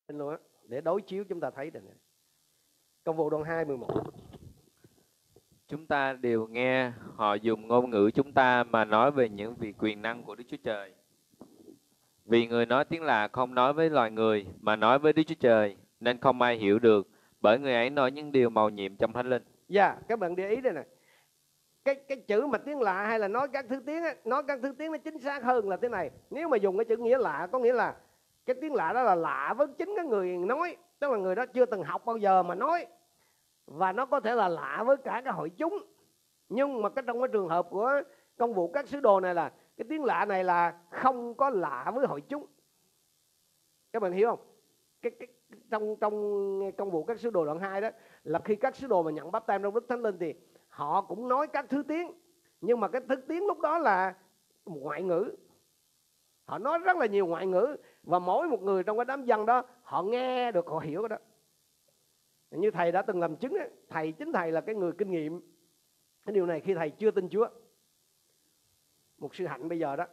luôn á, để đối chiếu chúng ta thấy được này. Công vụ đoạn 2:11. Chúng ta đều nghe họ dùng ngôn ngữ chúng ta mà nói về những việc quyền năng của Đức Chúa Trời. Vì người nói tiếng lạ không nói với loài người mà nói với Đức Chúa Trời, nên không ai hiểu được, bởi người ấy nói những điều mầu nhiệm trong Thánh Linh. Dạ, các bạn để ý đây này. Cái chữ mà tiếng lạ hay là nói các thứ tiếng á, nói các thứ tiếng nó chính xác hơn là thế này. Nếu mà dùng cái chữ nghĩa lạ, có nghĩa là cái tiếng lạ đó là lạ với chính cái người nói, tức là người đó chưa từng học bao giờ mà nói, và nó có thể là lạ với cả cái hội chúng. Nhưng mà trong cái trường hợp của công vụ các sứ đồ này là cái tiếng lạ này là không có lạ với hội chúng. Các bạn hiểu không? Trong công vụ các sứ đồ đoạn 2 đó là khi các sứ đồ mà nhận báp têm trong Đức Thánh Linh thì họ cũng nói các thứ tiếng, nhưng mà cái thứ tiếng lúc đó là ngoại ngữ. Họ nói rất là nhiều ngoại ngữ, và mỗi một người trong cái đám dân đó họ nghe được, họ hiểu cái đó. Như thầy đã từng làm chứng ấy, chính thầy là cái người kinh nghiệm cái điều này khi thầy chưa tin Chúa. Mục sư Hạnh bây giờ đó,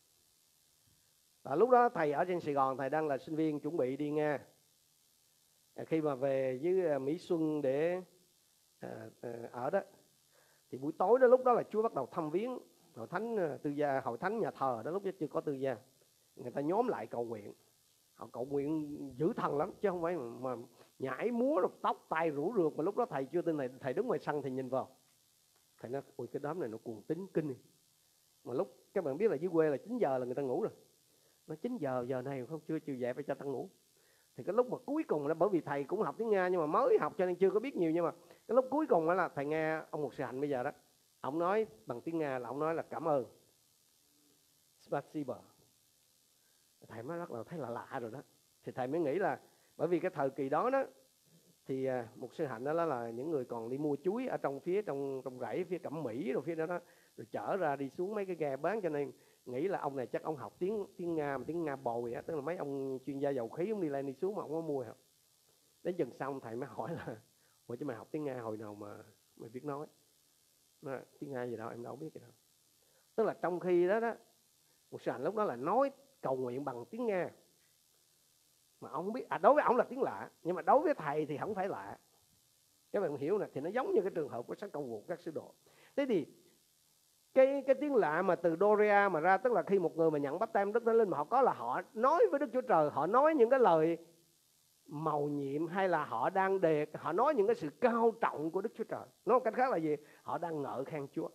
lúc đó thầy ở trên Sài Gòn, thầy đang là sinh viên chuẩn bị đi Nga. Khi mà về với Mỹ Xuân để ở đó, thì buổi tối đó, lúc đó là Chúa bắt đầu thăm viếng hội thánh tư gia, hội thánh nhà thờ đó, lúc đó chưa có tư gia. Người ta nhóm lại cầu nguyện, họ cầu nguyện dữ thần lắm, chứ không phải mà nhảy múa rồi tóc tai rủ rượt. Mà lúc đó thầy chưa tin này, thầy đứng ngoài sân thì nhìn vào, thầy nói ôi cái đám này nó cuồng tín kinh. Mà lúc các bạn biết là dưới quê là 9 giờ là người ta ngủ rồi, nó 9 giờ giờ này không chưa chiều dậy phải cho ta ngủ. Thì cái lúc mà cuối cùng là, bởi vì thầy cũng học tiếng Nga nhưng mà mới học cho nên chưa có biết nhiều, nhưng mà cái lúc cuối cùng đó là thầy nghe ông mục sư Hạnh bây giờ đó, ông nói bằng tiếng Nga là ông nói là cảm ơn, spasibo. Thầy mới bắt đầu thấy là lạ rồi đó. Thì thầy mới nghĩ là bởi vì cái thời kỳ đó đó thì mục sư Hạnh đó là những người còn đi mua chuối ở trong phía trong rẫy phía Cẩm Mỹ rồi phía đó đó, rồi chở ra đi xuống mấy cái ghe bán, cho nên nghĩ là ông này chắc ông học tiếng Nga, mà tiếng Nga bồi á, tức là mấy ông chuyên gia dầu khí ông đi lên đi xuống mà ông có mua không. Đến chừng xong thầy mới hỏi là ủa chứ mày học tiếng Nga hồi nào mà mày biết nói? Nó tiếng Nga gì đâu em đâu biết gì đâu. Tức là trong khi đó đó, một sư Hạnh lúc đó là nói cầu nguyện bằng tiếng Nga, mà ông biết đối với ông là tiếng lạ, nhưng mà đối với thầy thì không phải lạ. Các bạn hiểu nè, thì nó giống như cái trường hợp của sách công vụ các sứ đồ. Thế thì cái tiếng lạ mà từ Dorea mà ra, tức là khi một người mà nhận báp têm Đức Thánh Linh mà họ có là họ nói với Đức Chúa Trời, họ nói những cái lời mầu nhiệm, hay là họ nói những cái sự cao trọng của Đức Chúa Trời. Nói một cách khác là gì? Họ đang ngợi khen Chúa.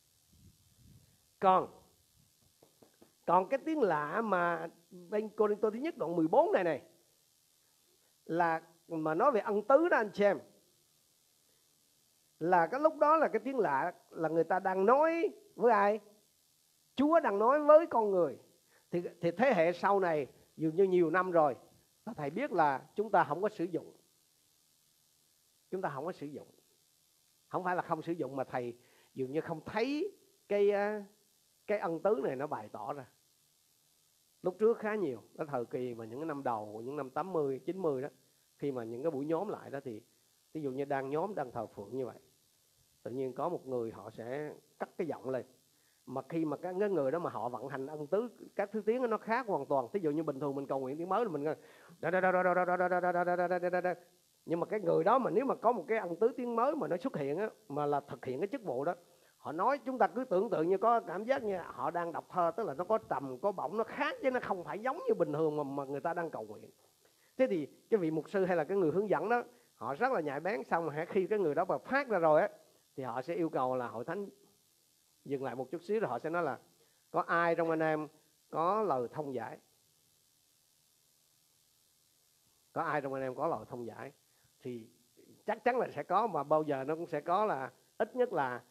Còn cái tiếng lạ mà bên Cô-rinh-tô thứ nhất đoạn 14 này là mà nói về ân tứ đó anh chị em, là cái lúc đó là cái tiếng lạ là người ta đang nói với ai? Chúa đang nói với con người. Thì thế hệ sau này dường như nhiều năm rồi, thầy biết là chúng ta không có sử dụng. Chúng ta không có sử dụng. Không phải là không sử dụng, mà thầy dường như không thấy cái ân tứ này nó bày tỏ ra. Lúc trước khá nhiều, cái thời kỳ mà những cái năm đầu, những năm 80, 90 đó, khi mà những cái buổi nhóm lại đó, thì ví dụ như nhóm đang thờ phượng như vậy, tự nhiên có một người họ sẽ cắt cái giọng lên, mà khi mà cái người đó mà họ vận hành ân tứ các thứ tiếng nó khác hoàn toàn. Ví dụ như bình thường mình cầu nguyện tiếng mới là mình nhưng mà cái người đó mà nếu mà có một cái ân tứ tiếng mới mà nó xuất hiện á, mà là thực hiện cái chức vụ đó, họ nói chúng ta cứ tưởng tượng như có cảm giác như họ đang đọc thơ, tức là nó có trầm có bổng, nó khác chứ nó không phải giống như bình thường mà người ta đang cầu nguyện. Thế thì cái vị mục sư hay là cái người hướng dẫn đó, họ rất là nhạy bén. Xong mà khi cái người đó mà phát ra rồi á, thì họ sẽ yêu cầu là hội thánh dừng lại một chút xíu, rồi họ sẽ nói là có ai trong anh em có lời thông giải? Có ai trong anh em có lời thông giải? Thì chắc chắn là sẽ có, mà bao giờ nó cũng sẽ có là ít nhất là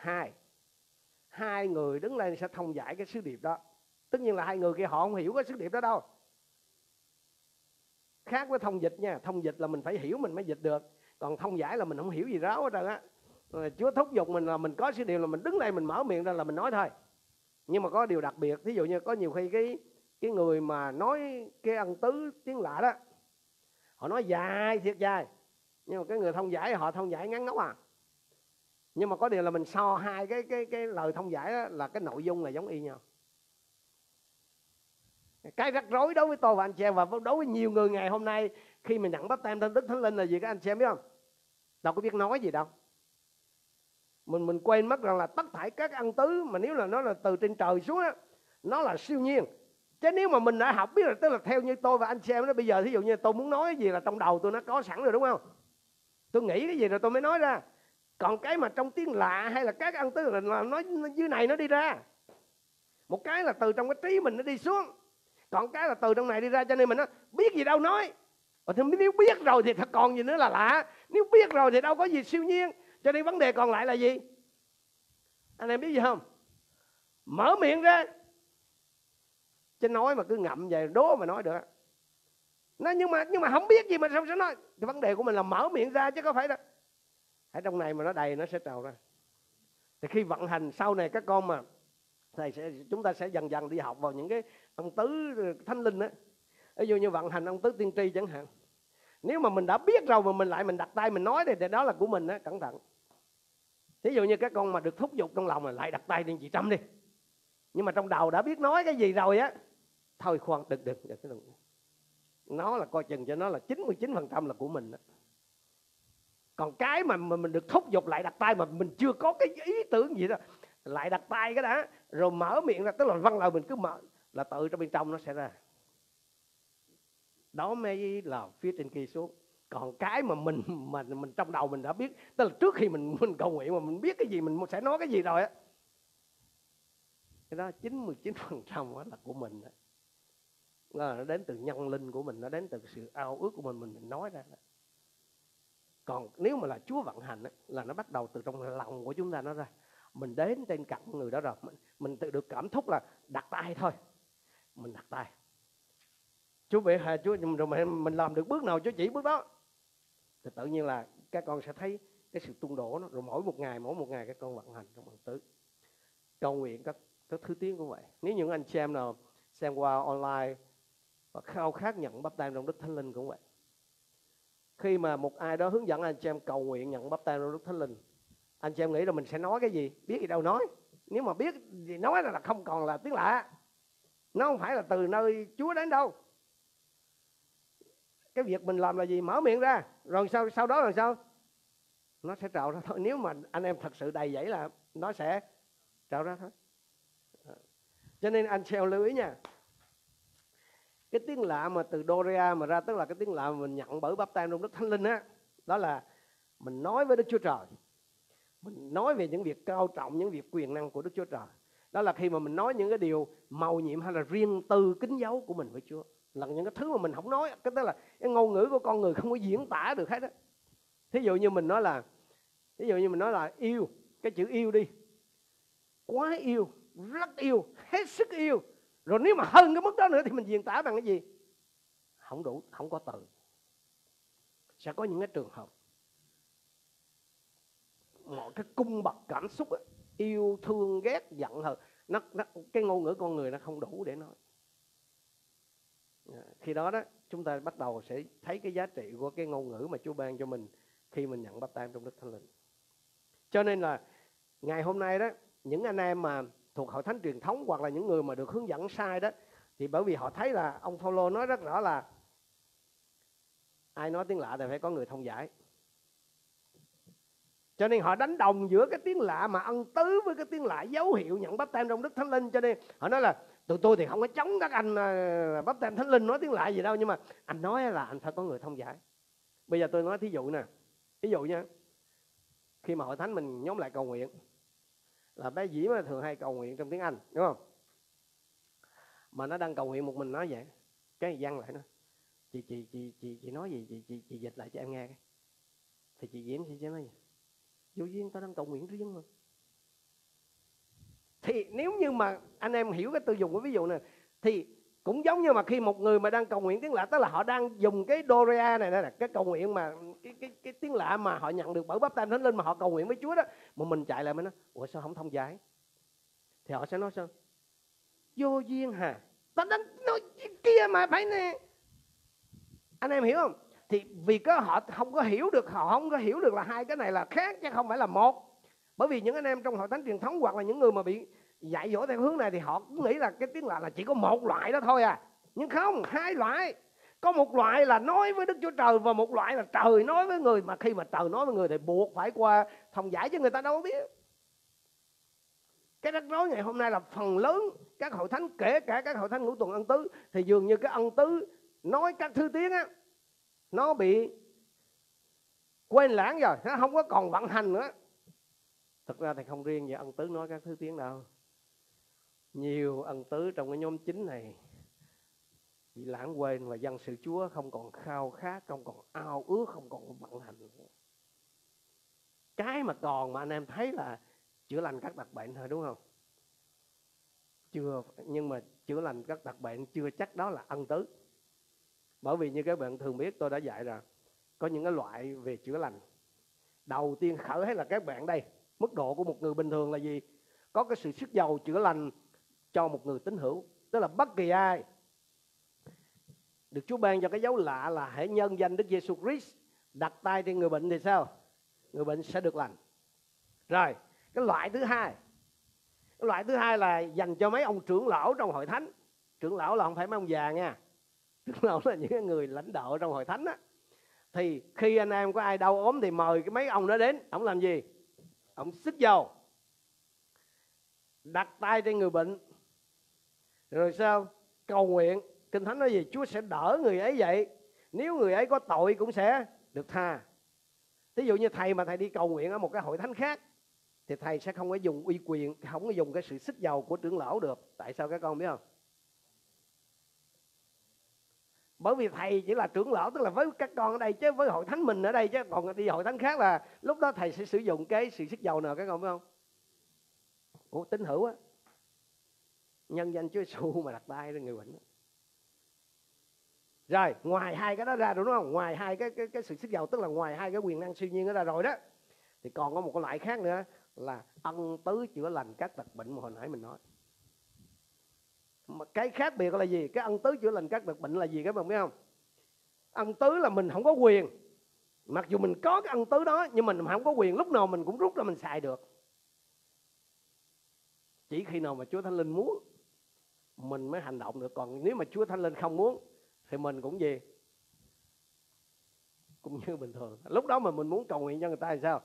hai người đứng lên sẽ thông giải cái sứ điệp đó. Tất nhiên là hai người kia họ không hiểu cái sứ điệp đó đâu. Khác với thông dịch nha. Thông dịch là mình phải hiểu mình mới dịch được, còn thông giải là mình không hiểu gì ráo hết trơn á. Chúa thúc giục mình là mình có sứ điệp là mình đứng đây mình mở miệng ra là mình nói thôi. Nhưng mà có điều đặc biệt, ví dụ như có nhiều khi cái người mà nói cái ân tứ tiếng lạ đó, họ nói dài thiệt dài, nhưng mà cái người thông giải họ thông giải ngắn ngắn à. Nhưng mà có điều là mình so hai cái lời thông giải đó, là cái nội dung là giống y nhau. Cái rắc rối đối với tôi và anh chị em và đối với nhiều người ngày hôm nay khi mà nhận báp têm trong Đức Thánh Linh là gì các anh chị em biết không? Đâu có biết nói gì đâu. Mình quên mất rằng là tất thảy các ân tứ mà nếu là nó là từ trên trời xuống á, nó là siêu nhiên. Chứ nếu mà mình đã học biết rồi, tức là theo như tôi và anh chị em đó, bây giờ thí dụ như tôi muốn nói cái gì là trong đầu tôi nó có sẵn rồi đúng không? Tôi nghĩ cái gì rồi tôi mới nói ra. Còn cái mà trong tiếng lạ hay là các ân tứ là nói dưới này nó đi ra. Một cái là từ trong cái trí mình nó đi xuống, còn cái là từ trong này đi ra, cho nên mình nói biết gì đâu nói. Nếu biết rồi thì thật còn gì nữa là lạ. Nếu biết rồi thì đâu có gì siêu nhiên. Cho nên vấn đề còn lại là gì? Anh em biết gì không? Mở miệng ra. Chứ nói mà cứ ngậm về đố mà nói được. Nhưng mà không biết gì mà sao sẽ nói. Cái vấn đề của mình là mở miệng ra chứ có phải đâu. Ở trong này mà nó đầy nó sẽ trào ra. Thì khi vận hành sau này các con mà chúng ta sẽ dần dần đi học vào những cái ông tứ thánh linh á. Ví dụ như vận hành ông tứ tiên tri chẳng hạn. Nếu mà mình đã biết rồi mà mình đặt tay mình nói thì đó là của mình á, cẩn thận. Ví dụ như các con mà được thúc giục trong lòng là lại đặt tay lên chị Trâm đi. Nhưng mà trong đầu đã biết nói cái gì rồi á, thôi khoan đừng. Nó là coi chừng cho nó là 99% là của mình đó. Còn cái mà mình được thúc giục lại đặt tay mà mình chưa có cái ý tưởng gì đó, lại đặt tay cái đã, rồi mở miệng ra, tức là vâng lời mình cứ mở là tự trong bên trong nó sẽ ra. Đó mới là phía trên kia xuống. Còn cái mà mình trong đầu mình đã biết, tức là trước khi mình cầu nguyện mà mình biết cái gì mình sẽ nói cái gì rồi á, cái đó 99% là của mình đó. Nó đến từ nhân linh của mình, nó đến từ sự ao ước của mình nói ra đó. Còn nếu mà là Chúa vận hành á, là nó bắt đầu từ trong lòng của chúng ta nó ra. Mình đến trên cạnh người đó rồi, mình tự được cảm thúc là đặt tay thôi. Mình đặt tay. Chúa về hà Chúa rồi mình làm được bước nào Chúa chỉ bước đó. Thì tự nhiên là các con sẽ thấy cái sự tung đổ nó. Rồi mỗi một ngày các con vận hành trong bằng tứ. Cầu nguyện các thứ tiếng cũng vậy. Nếu những anh chị em nào xem qua online và khao khát nhận báp têm trong Đức Thánh Linh cũng vậy. Khi mà một ai đó hướng dẫn anh chị em cầu nguyện nhận báp têm trong Đức Thánh Linh, anh chị em nghĩ là mình sẽ nói cái gì? Biết gì đâu nói. Nếu mà biết gì nói là không còn là tiếng lạ. Nó không phải là từ nơi Chúa đến đâu. Cái việc mình làm là gì? Mở miệng ra. Rồi sau đó là sao? Nó sẽ trào ra thôi. Nếu mà anh em thật sự đầy dẫy là nó sẽ trào ra thôi. Cho nên anh chị em lưu ý nha. Cái tiếng lạ mà từ Dorea mà ra, tức là cái tiếng lạ mà mình nhận bởi báp têm trong Đức Thánh Linh á, đó là mình nói với Đức Chúa Trời. Mình nói về những việc cao trọng, những việc quyền năng của Đức Chúa Trời. Đó là khi mà mình nói những cái điều mầu nhiệm hay là riêng tư kín dấu của mình với Chúa. Là những cái thứ mà mình không nói, tức là cái ngôn ngữ của con người không có diễn tả được hết á. Thí dụ như mình nói là yêu, cái chữ yêu đi. Quá yêu, rất yêu, hết sức yêu. Rồi nếu mà hơn cái mức đó nữa thì mình diễn tả bằng cái gì? Không đủ, không có từ. Sẽ có những cái trường hợp mọi cái cung bậc cảm xúc ấy, yêu, thương, ghét, giận hờn, cái ngôn ngữ con người nó không đủ để nói. Khi đó chúng ta bắt đầu sẽ thấy cái giá trị của cái ngôn ngữ mà Chúa ban cho mình khi mình nhận báp têm trong Đức Thánh Linh. Cho nên là ngày hôm nay đó, những anh em mà thuộc hội thánh truyền thống hoặc là những người mà được hướng dẫn sai đó, thì bởi vì họ thấy là ông Phaolô nói rất rõ là ai nói tiếng lạ thì phải có người thông giải. Cho nên họ đánh đồng giữa cái tiếng lạ mà ân tứ với cái tiếng lạ dấu hiệu nhận báp têm trong Đức Thánh Linh. Cho nên họ nói là tụi tôi thì không có chống các anh báp têm Thánh Linh nói tiếng lạ gì đâu, nhưng mà anh nói là anh phải có người thông giải. Bây giờ tôi nói thí dụ nè, ví dụ nha, khi mà hội thánh mình nhóm lại cầu nguyện là bé Dĩ mà thường hay cầu nguyện trong tiếng Anh, đúng không? Mà nó đang cầu nguyện một mình nói vậy, cái văn lại nó chị nói gì, chị dịch lại cho em nghe cái. Thì chị Diễm chị nói gì? Vô duyên tao đang cầu nguyện riêng mà. Thì nếu như mà anh em hiểu cái tư dùng của ví dụ này, thì cũng giống như mà khi một người mà đang cầu nguyện tiếng lạ, tức là họ đang dùng cái Dorea này là cái cầu nguyện mà cái tiếng lạ mà họ nhận được bởi báp têm Thánh Linh mà họ cầu nguyện với Chúa đó, mà mình chạy lại mới nói ủa sao không thông giải? Thì họ sẽ nói sao? Vô duyên hả? Tao đang nói kia mà phải nè. Anh em hiểu không? Thì vì họ không có hiểu được là hai cái này là khác chứ không phải là một. Bởi vì những anh em trong hội thánh truyền thống hoặc là những người mà bị dạy dỗ theo hướng này thì họ cũng nghĩ là cái tiếng lạ là chỉ có một loại đó thôi à. Nhưng không, hai loại. Có một loại là nói với Đức Chúa Trời, và một loại là trời nói với người. Mà khi mà trời nói với người thì buộc phải qua thông giải, chứ người ta đâu có biết. Cái rắc rối ngày hôm nay là phần lớn các hội thánh, kể cả các hội thánh ngũ tuần ân tứ, thì dường như cái ân tứ nói các thứ tiếng á, nó bị quên lãng rồi, nó không có còn vận hành nữa. Thực ra thì không riêng về ân tứ nói các thứ tiếng đâu. Nhiều ân tứ trong cái nhóm chính này bị lãng quên, và dân sự Chúa không còn khao khát, không còn ao ước, không còn vận hành nữa. Cái mà còn mà anh em thấy là chữa lành các tật bệnh thôi, đúng không? Chưa, nhưng mà chữa lành các tật bệnh chưa chắc đó là ân tứ. Bởi vì như các bạn thường biết, tôi đã dạy rồi, có những cái loại về chữa lành. Đầu tiên khởi hay là các bạn đây, mức độ của một người bình thường là gì? Có cái sự sức giàu chữa lành cho một người tín hữu. Tức là bất kỳ ai được Chúa ban cho cái dấu lạ là hãy nhân danh Đức Giêsu Christ đặt tay trên người bệnh thì sao? Người bệnh sẽ được lành. Rồi, cái loại thứ hai là dành cho mấy ông trưởng lão trong hội thánh. Trưởng lão là không phải mấy ông già nha. Trưởng lão là những người lãnh đạo trong hội thánh á. Thì khi anh em có ai đau ốm thì mời cái mấy ông đó đến. Ông làm gì? Ông xức dầu, đặt tay trên người bệnh, rồi sao? Cầu nguyện. Kinh Thánh nói gì? Chúa sẽ đỡ người ấy vậy. Nếu người ấy có tội cũng sẽ được tha. Ví dụ như thầy mà thầy đi cầu nguyện ở một cái hội thánh khác, thì thầy sẽ không có dùng uy quyền, không có dùng cái sự xức dầu của trưởng lão được. Tại sao các con biết không? Bởi vì thầy chỉ là trưởng lão, tức là với các con ở đây, chứ với hội thánh mình ở đây, chứ còn đi hội thánh khác là lúc đó thầy sẽ sử dụng cái sự xức dầu nào, các con biết không? Của tín hữu á, nhân danh Chúa Giêsu mà đặt tay lên người bệnh đó. Rồi, ngoài hai cái đó ra rồi đúng không? Ngoài hai cái sự xức dầu, tức là ngoài hai cái quyền năng siêu nhiên đó ra rồi đó, thì còn có một cái loại khác nữa là ân tứ chữa lành các tật bệnh mà hồi nãy mình nói. Mà cái khác biệt là gì? Cái ân tứ chữa lành các tật bệnh là gì các bạn biết không? Ân tứ là mình không có quyền. Mặc dù mình có cái ân tứ đó, nhưng mình không có quyền lúc nào mình cũng rút ra mình xài được. Chỉ khi nào mà Chúa Thánh Linh muốn mình mới hành động được. Còn nếu mà Chúa Thánh Linh không muốn thì mình cũng gì? Cũng như bình thường. Lúc đó mà mình muốn cầu nguyện cho người ta thì sao?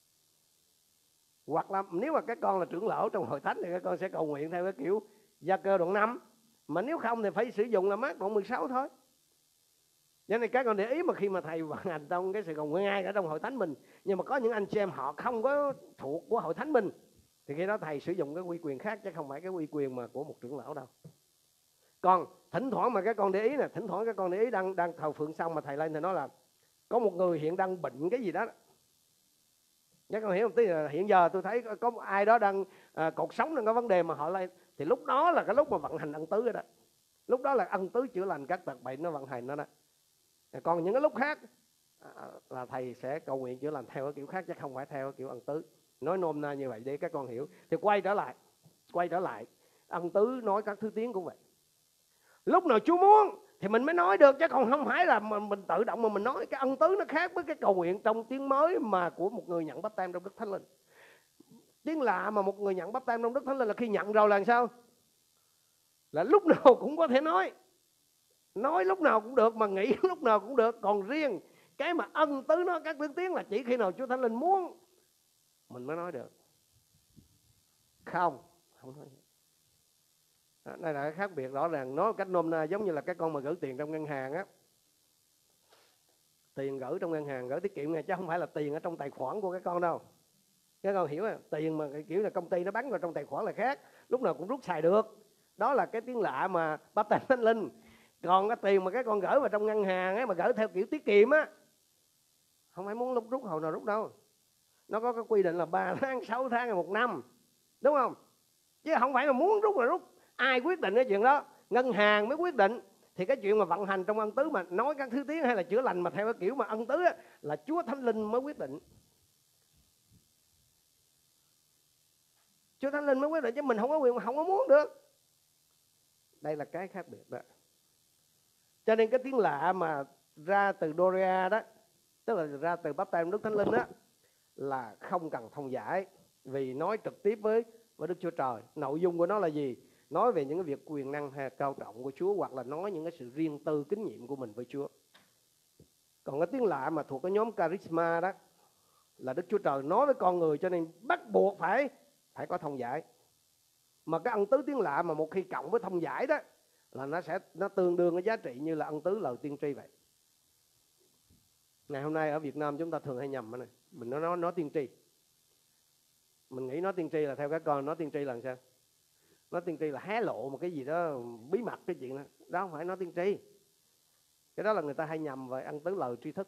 Hoặc là nếu mà các con là trưởng lão trong hội thánh thì các con sẽ cầu nguyện theo cái kiểu Gia Cơ đoạn 5. Mà nếu không thì phải sử dụng là Mác đoạn 16 thôi. Cho nên các con để ý mà khi mà thầy vận hành trong cái sự cầu nguyện ngay ở trong hội thánh mình, nhưng mà có những anh chị em họ không có thuộc của hội thánh mình, thì khi đó thầy sử dụng cái uy quyền khác, chứ không phải cái uy quyền mà của một trưởng lão đâu. Còn thỉnh thoảng mà các con để ý nè, thỉnh thoảng các con để ý đang thờ phượng xong mà thầy lên thì nói là có một người hiện đang bệnh cái gì đó. Các con hiểu không? Tức là hiện giờ tôi thấy có ai đó đang cột sống đang có vấn đề mà họ lên, thì lúc đó là cái lúc mà vận hành ân tứ đó. Lúc đó là ân tứ chữa lành các tật bệnh nó vận hành đó. Còn những cái lúc khác là thầy sẽ cầu nguyện chữa lành theo cái kiểu khác, chứ không phải theo cái kiểu ân tứ. Nói nôm na như vậy để các con hiểu. Thì quay trở lại ân tứ nói các thứ tiếng cũng vậy. Lúc nào Chúa muốn thì mình mới nói được, chứ còn không phải là mình tự động mà mình nói. Cái ân tứ nó khác với cái cầu nguyện trong tiếng mới mà của một người nhận báp têm trong Đức Thánh Linh. Tiếng lạ mà một người nhận báp têm trong Đức Thánh Linh là khi nhận rồi là sao? Là lúc nào cũng có thể nói lúc nào cũng được, mà nghĩ lúc nào cũng được. Còn riêng cái mà ân tứ nó các thứ tiếng là chỉ khi nào Chúa Thánh Linh muốn mình mới nói được. Không nói. Đây là cái khác biệt rõ ràng. Nói cách nôm na giống như là các con mà gửi tiền trong ngân hàng á, tiền gửi trong ngân hàng, gửi tiết kiệm này, chứ không phải là tiền ở trong tài khoản của các con đâu. Các con hiểu không? Tiền mà kiểu là công ty nó bắn vào trong tài khoản là khác, lúc nào cũng rút xài được. Đó là cái tiếng lạ mà báp têm Thánh Linh. Còn cái tiền mà các con gửi vào trong ngân hàng á, mà gửi theo kiểu tiết kiệm á, không phải muốn lúc rút hồi nào rút đâu. Nó có cái quy định là 3 tháng, 6 tháng hay 1 năm, đúng không? Chứ không phải là muốn rút là rút. Ai quyết định cái chuyện đó? Ngân hàng mới quyết định. Thì cái chuyện mà vận hành trong ân tứ mà nói các thứ tiếng hay là chữa lành mà theo cái kiểu mà ân tứ á, là Chúa Thánh Linh mới quyết định. Chúa Thánh Linh mới quyết định, chứ mình không có quyền mà không có muốn được. Đây là cái khác biệt đó. Cho nên cái tiếng lạ mà ra từ Doria đó, tức là ra từ báp têm Đức Thánh Linh đó, là không cần thông giải, vì nói trực tiếp với Đức Chúa Trời. Nội dung của nó là gì? nói về những cái việc quyền năng hay cao trọng của Chúa, hoặc là nói những cái sự riêng tư kinh nghiệm của mình với Chúa. Còn cái tiếng lạ mà thuộc cái nhóm charisma đó là Đức Chúa Trời nói với con người, cho nên bắt buộc phải có thông giải. Mà cái ân tứ tiếng lạ mà một khi cộng với thông giải đó là nó tương đương cái giá trị như là ân tứ lời tiên tri vậy. Ngày hôm nay ở Việt Nam chúng ta thường hay nhầm này, mình nói tiên tri. Mình nghĩ nói tiên tri là theo các con, nói tiên tri là sao? Nói tiên tri là hé lộ một cái gì đó bí mật, cái chuyện đó. Đó không phải nói tiên tri. Cái đó là người ta hay nhầm về ân tứ lời tri thức.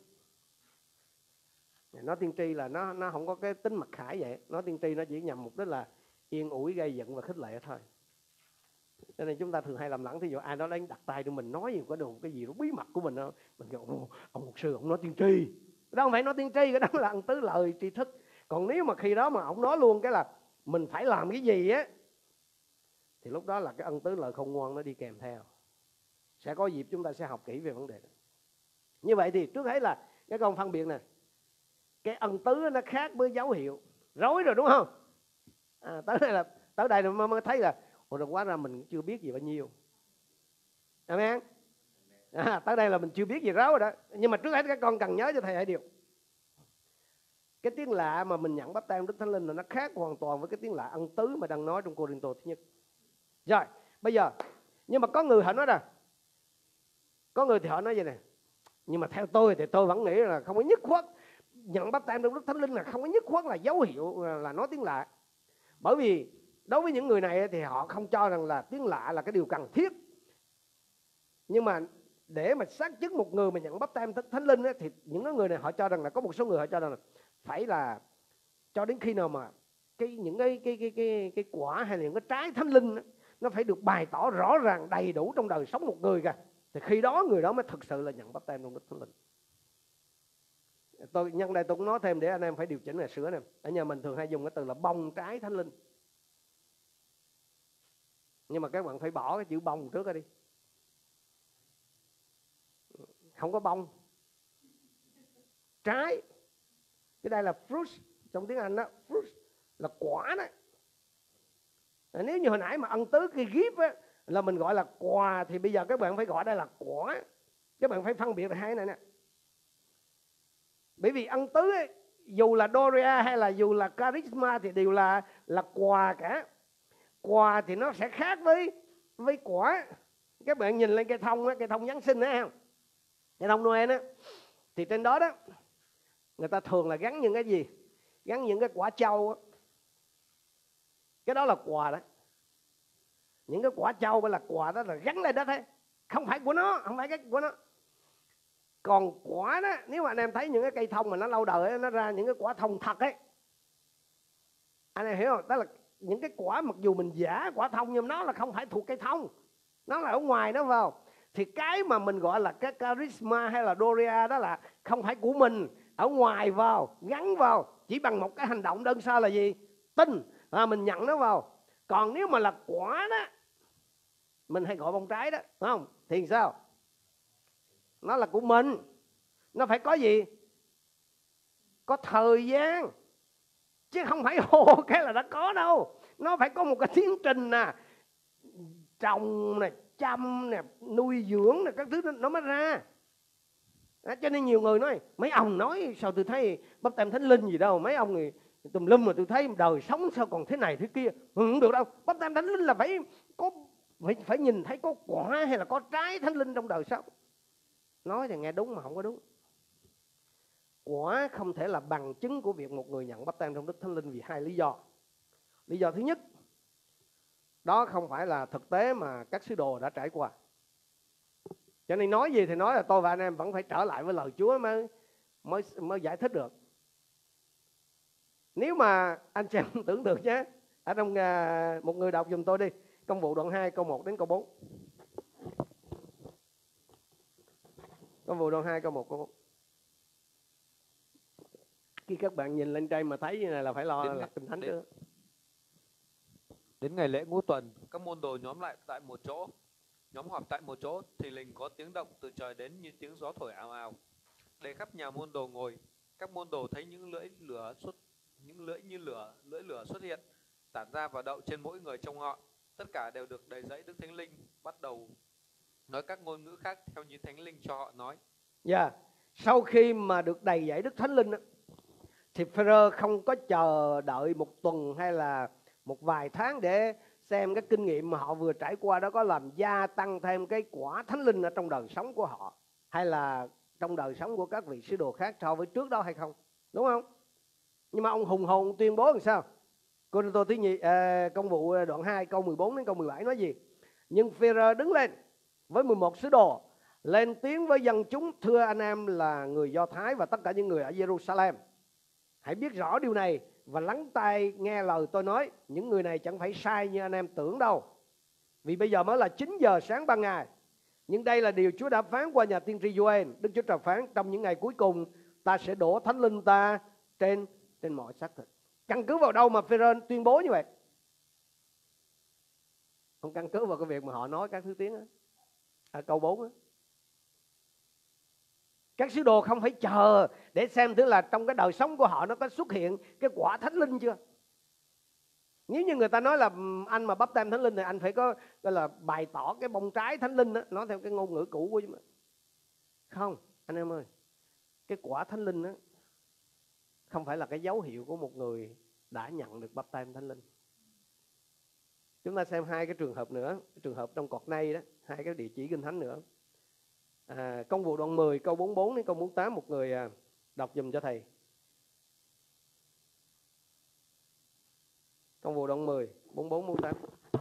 Nói tiên tri là nó không có cái tính mặc khải vậy. Nói tiên tri nó chỉ nhằm mục đích là yên ủi, gây dựng và khích lệ thôi. Cho nên chúng ta thường hay làm lẫn. Thí dụ ai đó đánh đặt tay cho mình nói gì có được cái gì đó bí mật của mình đó, mình kêu ông mục sư ông nói tiên tri. Đó không phải nói tiên tri, cái đó là ân tứ lời tri thức. Còn nếu mà khi đó mà ông nói luôn cái là mình phải làm cái gì á, thì lúc đó là cái ân tứ lời khôn ngoan nó đi kèm theo. Sẽ có dịp chúng ta sẽ học kỹ về vấn đề đó. Như vậy thì trước hết là các con phân biệt nè, cái ân tứ nó khác với dấu hiệu. Rối rồi đúng không? Tới đây là mới thấy là quá ra mình chưa biết gì bao nhiêu. Amen. Tới đây là mình chưa biết gì ráo rồi đó. Nhưng mà trước hết các con cần nhớ cho thầy hai điều. Cái tiếng lạ mà mình nhận báp têm Đức Thánh Linh là nó khác hoàn toàn với cái tiếng lạ ân tứ mà đang nói trong Cô-rinh-tô thứ nhất. Rồi, bây giờ, nhưng mà có người họ nói là, có người thì họ nói vậy nè, nhưng mà theo tôi thì tôi vẫn nghĩ là không có nhất khoát nhận báp têm trong Đức Thánh Linh là không có nhất khoát là dấu hiệu là nói tiếng lạ. Bởi vì đối với những người này thì họ không cho rằng là tiếng lạ là cái điều cần thiết. Nhưng mà để mà xác chứng một người mà nhận báp têm Thánh Linh thì những người này họ cho rằng là, có một số người họ cho rằng là phải là cho đến khi nào mà những cái quả hay là những cái trái Thánh Linh nó phải được bày tỏ rõ ràng đầy đủ trong đời sống một người kìa, thì khi đó người đó mới thực sự là nhận báp têm trong Đức Thánh Linh. Tôi nhân đây tôi cũng nói thêm để anh em phải điều chỉnh là sửa nè. Ở nhà mình thường hay dùng cái từ là bông trái Thánh Linh. Nhưng mà các bạn phải bỏ cái chữ bông trước ra đi. Không có bông. Trái. Cái đây là fruit. Trong tiếng Anh đó, fruit là quả đó. Nếu như hồi nãy mà ân tứ cái gift á, là mình gọi là quà, thì bây giờ các bạn phải gọi đây là quả. Các bạn phải phân biệt hai này nè. Bởi vì ân tứ ấy, dù là Doria hay là dù là Charisma thì đều là quà cả. Quà thì nó sẽ khác với quả. Các bạn nhìn lên cây thông á, cây thông Giáng sinh á, cây thông Noel á, thì trên đó đó người ta thường là gắn những cái gì? Gắn những cái quả trâu á. Cái đó là quà đó. Những cái quả trâu là quà đó, là gắn lên đó thế. Không phải của nó, không phải cái của nó. Còn quả đó, nếu mà anh em thấy những cái cây thông mà nó lâu đời ấy, nó ra những cái quả thông thật ấy, anh em hiểu không? Đó là những cái quả mặc dù mình giả quả thông nhưng nó là không phải thuộc cây thông, nó là ở ngoài nó vào. Thì cái mà mình gọi là cái charisma hay là Doria đó là không phải của mình, ở ngoài vào, gắn vào, chỉ bằng một cái hành động đơn sơ là gì? Tin, mình nhận nó vào. Còn nếu mà là quả đó, mình hay gọi bông trái đó, phải không? Thì sao? Nó là của mình. Nó phải có gì? Có thời gian. Chứ không phải hồ cái là đã có đâu. Nó phải có một cái tiến trình nè, trồng nè, chăm nè, nuôi dưỡng nè, các thứ nó mới ra. Cho nên nhiều người nói, mấy ông nói sao tôi thấy báp têm Thánh Linh gì đâu, mấy ông thì tùm lum mà tôi thấy đời sống sao còn thế này thế kia. Không được đâu. Báp têm Thánh Linh là phải nhìn thấy có quả hay là có trái Thánh Linh trong đời sống. Nói thì nghe đúng mà không có đúng. Quả không thể là bằng chứng của việc một người nhận báp têm trong Đức Thánh Linh vì hai lý do. Lý do thứ nhất, đó không phải là thực tế mà các sứ đồ đã trải qua. Cho nên nói gì thì nói là tôi và anh em vẫn phải trở lại với lời Chúa mới giải thích được. Nếu mà anh chị em tưởng tượng nhé, ở trong một người đọc giùm tôi đi, Công vụ đoạn 2 câu 1 đến câu 4. Công vụ đoạn 2 câu 1 câu 4. Khi các bạn nhìn lên trên mà thấy như này là phải lo là Kinh Thánh trước. Đến ngày lễ Ngũ Tuần, các môn đồ nhóm lại tại một chỗ. Nhóm họp tại một chỗ thì lình có tiếng động từ trời đến như tiếng gió thổi ào ào. Đầy khắp nhà môn đồ ngồi, các môn đồ thấy những lưỡi lửa xuất hiện, tản ra và đậu trên mỗi người trong họ. Tất cả đều được đầy dẫy Đức Thánh Linh, bắt đầu nói các ngôn ngữ khác theo như Thánh Linh cho họ nói. Sau khi mà được đầy dẫy Đức Thánh Linh á, thì Phêrô không có chờ đợi một tuần hay là một vài tháng để xem cái kinh nghiệm mà họ vừa trải qua đó có làm gia tăng thêm cái quả Thánh Linh ở trong đời sống của họ hay là trong đời sống của các vị sứ đồ khác so với trước đó hay không, đúng không? Nhưng mà ông hùng hồn tuyên bố làm sao? Cô-rinh-tô thứ nhì, Công vụ đoạn 2 câu 14 đến câu 17 nói gì? Nhưng Phêrô đứng lên với 11 sứ đồ, lên tiếng với dân chúng: thưa anh em là người Do Thái và tất cả những người ở Jerusalem, hãy biết rõ điều này và lắng tai nghe lời tôi nói. Những người này chẳng phải sai như anh em tưởng đâu, vì bây giờ mới là 9 giờ sáng ban ngày. Nhưng đây là điều Chúa đã phán qua nhà tiên tri Joel. Đức Chúa Trời phán: trong những ngày cuối cùng ta sẽ đổ Thánh Linh ta trên mọi xác thịt. Căn cứ vào đâu mà Phêrô tuyên bố như vậy? Không căn cứ vào cái việc mà họ nói các thứ tiếng á. Câu 4 á. Các sứ đồ không phải chờ để xem thử là trong cái đời sống của họ nó có xuất hiện cái quả Thánh Linh chưa. Nếu như người ta nói là anh mà báp têm Thánh Linh thì anh phải có gọi là bày tỏ cái bông trái Thánh Linh đó, nói theo cái ngôn ngữ cũ của chúng ta. Không, anh em ơi, cái quả Thánh Linh đó không phải là cái dấu hiệu của một người đã nhận được báp têm Thánh Linh. Chúng ta xem hai cái trường hợp nữa, trường hợp trong cột này đó, hai cái địa chỉ kinh thánh nữa. Công vụ đoạn 10 câu 44 đến câu 48, một người đọc dùm cho thầy. Công vụ đoạn 10 44 48.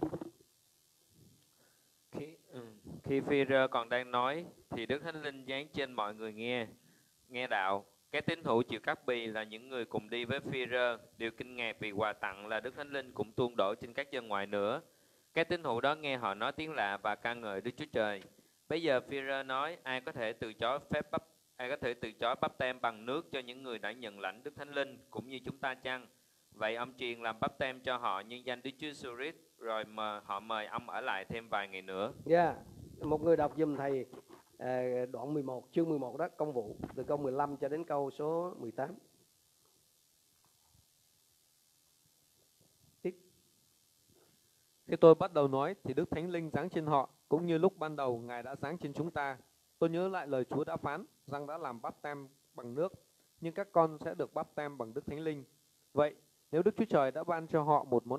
Khi Phi-rơ còn đang nói thì Đức Thánh Linh giáng trên mọi người nghe đạo. Các tín hữu chịu cắt bì là những người cùng đi với Phi-rơ đều kinh ngạc vì quà tặng là Đức Thánh Linh cũng tuôn đổ trên các dân ngoại nữa. Các tín hữu đó nghe họ nói tiếng lạ và ca ngợi Đức Chúa Trời. Bây giờ Phi-rơ nói: ai có thể từ chối báp têm bằng nước cho những người đã nhận lãnh Đức Thánh Linh cũng như chúng ta chăng? Vậy ông truyền làm báp têm cho họ nhân danh Đức Chúa Jesus Christ, rồi họ mời ông ở lại thêm vài ngày nữa. Một người đọc dùm thầy đoạn 11, chương 11 đó, công vụ từ câu 15 cho đến câu số 18. Khi tôi bắt đầu nói thì Đức Thánh Linh giáng trên họ, cũng như lúc ban đầu Ngài đã giáng trên chúng ta. Tôi nhớ lại lời Chúa đã phán rằng đã làm báp têm bằng nước, nhưng các con sẽ được báp têm bằng Đức Thánh Linh. Vậy nếu Đức Chúa Trời đã ban cho họ một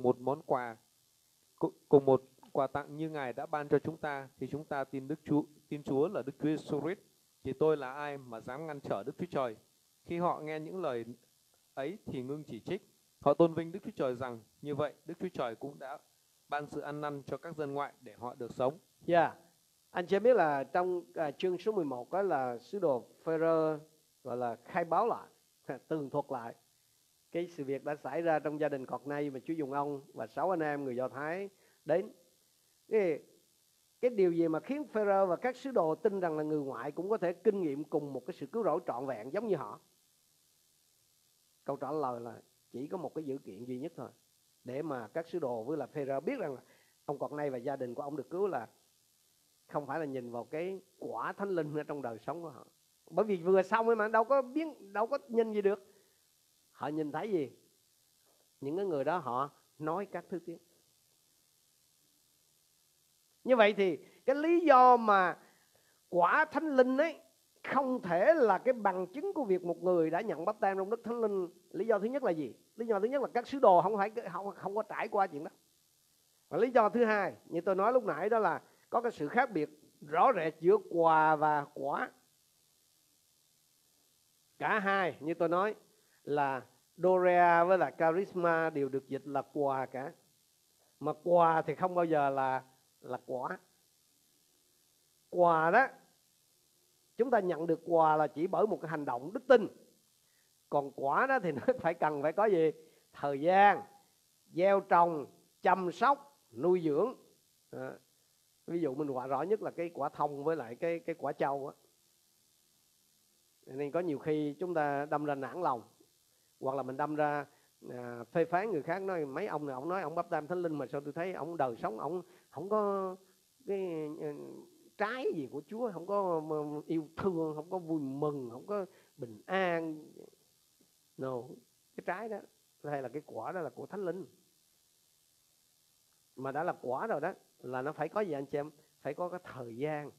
quà tặng như Ngài đã ban cho chúng ta, thì chúng ta tin Chúa là Đức Chúa Jesus Christ. Thì tôi là ai mà dám ngăn trở Đức Chúa Trời? Khi họ nghe những lời ấy thì ngưng chỉ trích. Họ tôn vinh Đức Chúa Trời rằng như vậy Đức Chúa Trời cũng đã ban sự ăn năn cho các dân ngoại để họ được sống. Anh chưa biết là trong chương số 11 đó là sứ đồ Phêrô gọi là khai báo lại, tường thuật lại cái sự việc đã xảy ra trong gia đình cọt này mà Chúa dùng ông và 6 anh em người Do Thái đến. Cái điều gì mà khiến Phêrô và các sứ đồ tin rằng là người ngoại cũng có thể kinh nghiệm cùng một cái sự cứu rỗi trọn vẹn giống như họ? Câu trả lời là chỉ có một cái dữ kiện duy nhất thôi, để mà các sứ đồ với là Phêrô biết rằng là ông cọt này và gia đình của ông được cứu là không phải là nhìn vào cái quả Thánh Linh ở trong đời sống của họ. Bởi vì vừa xong ấy mà đâu có nhìn gì được. Họ nhìn thấy gì? Những cái người đó họ nói các thứ tiếng. Như vậy thì cái lý do mà quả Thánh Linh ấy không thể là cái bằng chứng của việc một người đã nhận báp têm trong Đức Thánh Linh. Lý do thứ nhất là gì? Lý do thứ nhất là các sứ đồ không có trải qua chuyện đó. Và lý do thứ hai, như tôi nói lúc nãy, đó là có cái sự khác biệt rõ rệt giữa quà và quả. Cả hai, như tôi nói, là Dorea với là Charisma đều được dịch là quà cả. Mà quà thì không bao giờ là quả. Quà đó, chúng ta nhận được quà là chỉ bởi một cái hành động đức tin. Còn quả đó thì nó cần phải có gì? Thời gian, gieo trồng, chăm sóc, nuôi dưỡng. Ví dụ mình quả rõ nhất là cái quả thông với lại cái quả trâu á. Nên có nhiều khi chúng ta đâm ra nản lòng, hoặc là mình đâm ra phê phán người khác, nói mấy ông này ông nói ông báp têm Thánh Linh mà sao tôi thấy ông đời sống ông không có cái trái gì của Chúa, không có yêu thương, không có vui mừng, không có bình an. No, cái trái đó hay là cái quả đó là của Thánh Linh. mà đã là quả rồi đó, là nó phải có gì anh chị em? Phải có cái thời gian.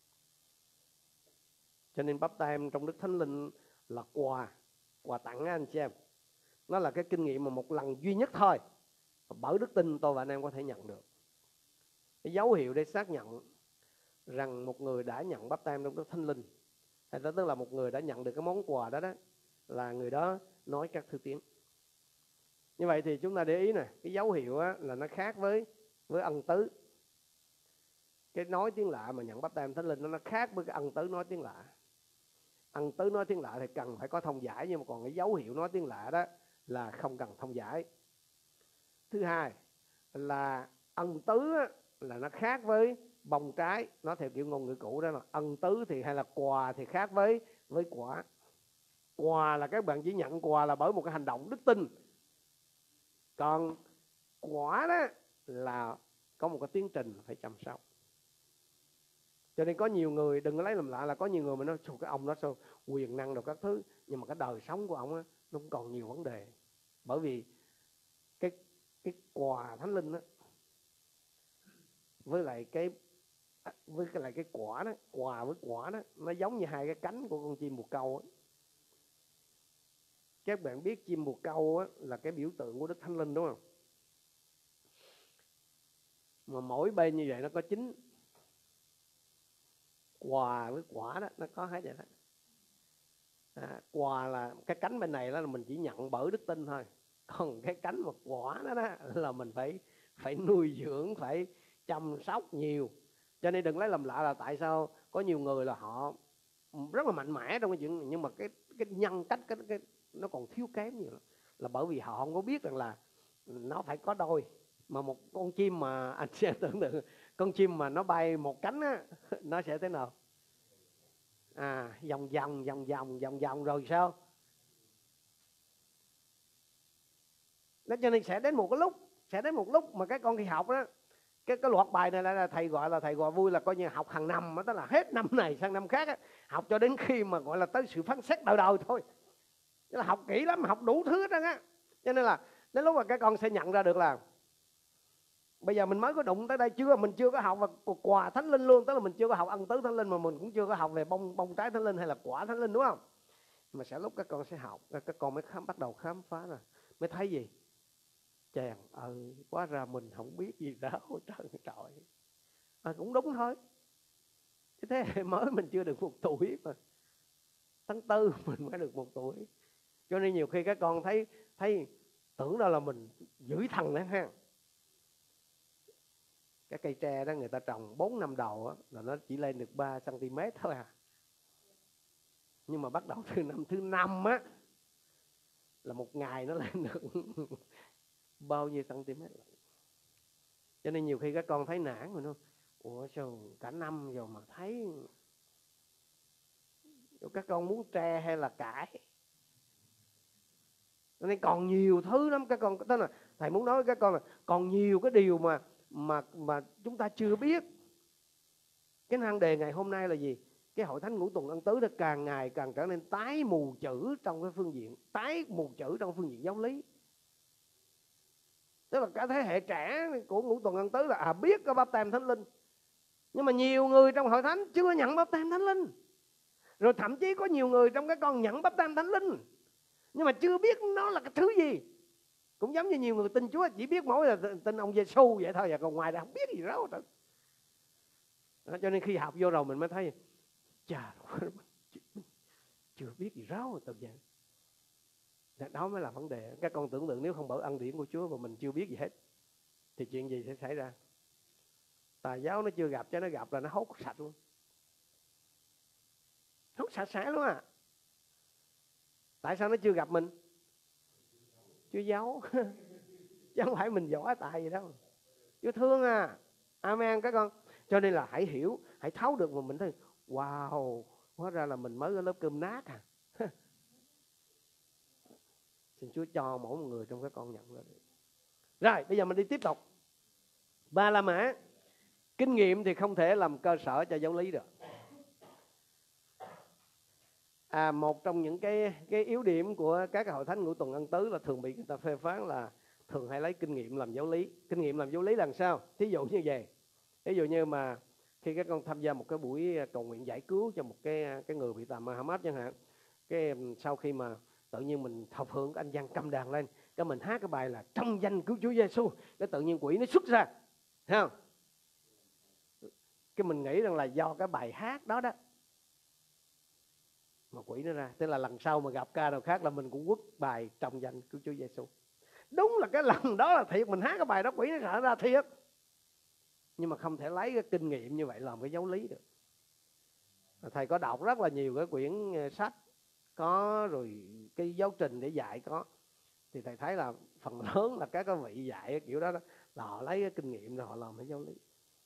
Cho nên báp têm trong Đức Thánh Linh là quà tặng anh chị em. Nó là cái kinh nghiệm mà một lần duy nhất thôi, bởi đức tin tôi và anh em có thể nhận được. Cái dấu hiệu để xác nhận rằng một người đã nhận báp têm trong Đức Thánh Linh, hay tức là một người đã nhận được cái món quà đó, là người đó nói các thứ tiếng. Như vậy thì chúng ta để ý nè, cái dấu hiệu là nó khác với ân tứ. Cái nói tiếng lạ mà nhận báp têm Thánh Linh nó khác với cái ân tứ nói tiếng lạ. Ân tứ nói tiếng lạ thì cần phải có thông giải, nhưng mà còn cái dấu hiệu nói tiếng lạ đó là không cần thông giải. Thứ hai là ân tứ là nó khác với bông trái, nó theo kiểu ngôn ngữ cũ đó là ân tứ thì hay là quà thì khác với quả. Quà là các bạn chỉ nhận quà là bởi một cái hành động đức tin, còn quả đó là có một cái tiến trình phải chăm sóc. Cho nên có nhiều người, đừng có lấy làm lạ là có nhiều người mà nói cái ông đó sao quyền năng đồ các thứ, nhưng mà cái đời sống của ông nó cũng còn nhiều vấn đề. Bởi vì cái quà Thánh Linh đó, với lại cái quả đó, quà với quả đó, nó giống như hai cái cánh của con chim bồ câu ấy. Các bạn biết chim bồ câu á, là cái biểu tượng của Đức Thánh Linh đúng không? Mà mỗi bên như vậy nó có 9. Quà với quả đó, nó có hết vậy đó. Quà là cái cánh bên này đó là mình chỉ nhận bởi đức tin thôi. Còn cái cánh mà quả đó là mình phải nuôi dưỡng, phải chăm sóc nhiều. Cho nên đừng lấy làm lạ là tại sao có nhiều người là họ rất là mạnh mẽ trong cái chuyện, nhưng mà cái nhân cách cái nó còn thiếu kém nhiều lắm. Là bởi vì họ không có biết rằng là nó phải có đôi. Mà một con chim mà anh sẽ tưởng tượng, con chim mà nó bay một cánh á, nó sẽ thế nào? Vòng rồi sao? Nó cho nên sẽ đến một lúc mà các con khi học đó, cái loạt bài này là thầy gọi vui là coi như học hàng năm, tức là hết năm này sang năm khác á, học cho đến khi mà gọi là tới sự phán xét đời đời thôi. Tức là học kỹ lắm, học đủ thứ hết á. Cho nên là đến lúc mà các con sẽ nhận ra được là bây giờ mình mới có đụng tới đây mình chưa có học về quà Thánh Linh luôn, tức là mình chưa có học ân tứ Thánh Linh, mà mình cũng chưa có học về bông trái Thánh Linh hay là quả Thánh Linh, đúng không? Mà sẽ lúc các con sẽ học, các con mới bắt đầu khám phá rồi, mới thấy gì? Chàng ơi, quá ra mình không biết gì đâu trời. Cũng đúng thôi. Cái thế hệ mới mình chưa được 1 tuổi mà. Tháng 4 mình mới được 1 tuổi. Cho nên nhiều khi các con thấy tưởng đâu là mình dữ thần đấy ha. Cái cây tre đó người ta trồng 4 năm đầu á, là nó chỉ lên được 3 cm thôi à. Nhưng mà bắt đầu từ năm thứ 5 á, là một ngày nó lên được bao nhiêu cm. Cho nên nhiều khi các con thấy nản rồi nó, ủa sao cả năm rồi mà thấy. Các con muốn tre hay là cải? Nên còn nhiều thứ lắm các con. Tức là thầy muốn nói với các con là còn nhiều cái điều mà chúng ta chưa biết. Cái nan đề ngày hôm nay là gì? Cái hội thánh ngũ tuần ân tứ nó càng ngày càng trở nên tái mù chữ trong cái phương diện giáo lý. Tức là cả thế hệ trẻ của ngũ tuần ân tứ là biết có báp têm Thánh Linh, nhưng mà nhiều người trong hội thánh chưa nhận báp têm Thánh Linh. Rồi thậm chí có nhiều người trong các con nhận báp têm Thánh Linh, nhưng mà chưa biết nó là cái thứ gì. Cũng giống như nhiều người tin Chúa chỉ biết mỗi là tin ông Giê-xu vậy thôi, còn ngoài ra không biết gì đâu. Cho nên khi học vô rồi mình mới thấy chà, chưa biết gì ráo từ vậy. Đó mới là vấn đề. Các con tưởng tượng nếu không bởi ân điển của Chúa mà mình chưa biết gì hết thì chuyện gì sẽ xảy ra? Tà giáo nó chưa gặp, cho nó gặp là nó hốt sạch luôn. Hốt sạch sẽ luôn à. Tại sao nó chưa gặp mình? Chúa giấu. Chứ không phải mình giỏi tài gì đâu. Chúa thương à. Amen các con. Cho nên là hãy hiểu, hãy thấu được mà mình thấy wow, hóa ra là mình mới ở lớp cơm nát à. Xin Chúa cho mỗi một người trong các con nhận ra được. Rồi bây giờ mình đi tiếp tục. Ba La Mã. Kinh nghiệm thì không thể làm cơ sở cho giáo lý được. Một trong những cái yếu điểm của các hội thánh ngũ tuần ân tứ là thường bị người ta phê phán là thường hay lấy kinh nghiệm làm giáo lý. Kinh nghiệm làm giáo lý là sao? Thí dụ như vậy, ví dụ như mà khi các con tham gia một cái buổi cầu nguyện giải cứu cho một cái người bị tà ma Hamas chẳng hạn, cái sau khi mà tự nhiên mình thập hưởng, anh Giang cầm đàn lên, cái mình hát cái bài là trong danh cứu Chúa Giêsu, cái tự nhiên quỷ nó xuất ra, thấy không? Cái mình nghĩ rằng là do cái bài hát đó đó mà quỷ nó ra. Tức là lần sau mà gặp ca nào khác là mình cũng quất bài trong danh cứu Chúa Giêsu. Đúng là cái lần đó là thiệt, mình hát cái bài đó quỷ nó khởi ra thiệt, nhưng mà không thể lấy cái kinh nghiệm như vậy làm cái giáo lý được. Thầy có đọc rất là nhiều cái quyển sách có, rồi cái giáo trình để dạy có, thì thầy thấy là phần lớn là các cái vị dạy kiểu đó, là họ lấy cái kinh nghiệm rồi họ làm cái giáo lý.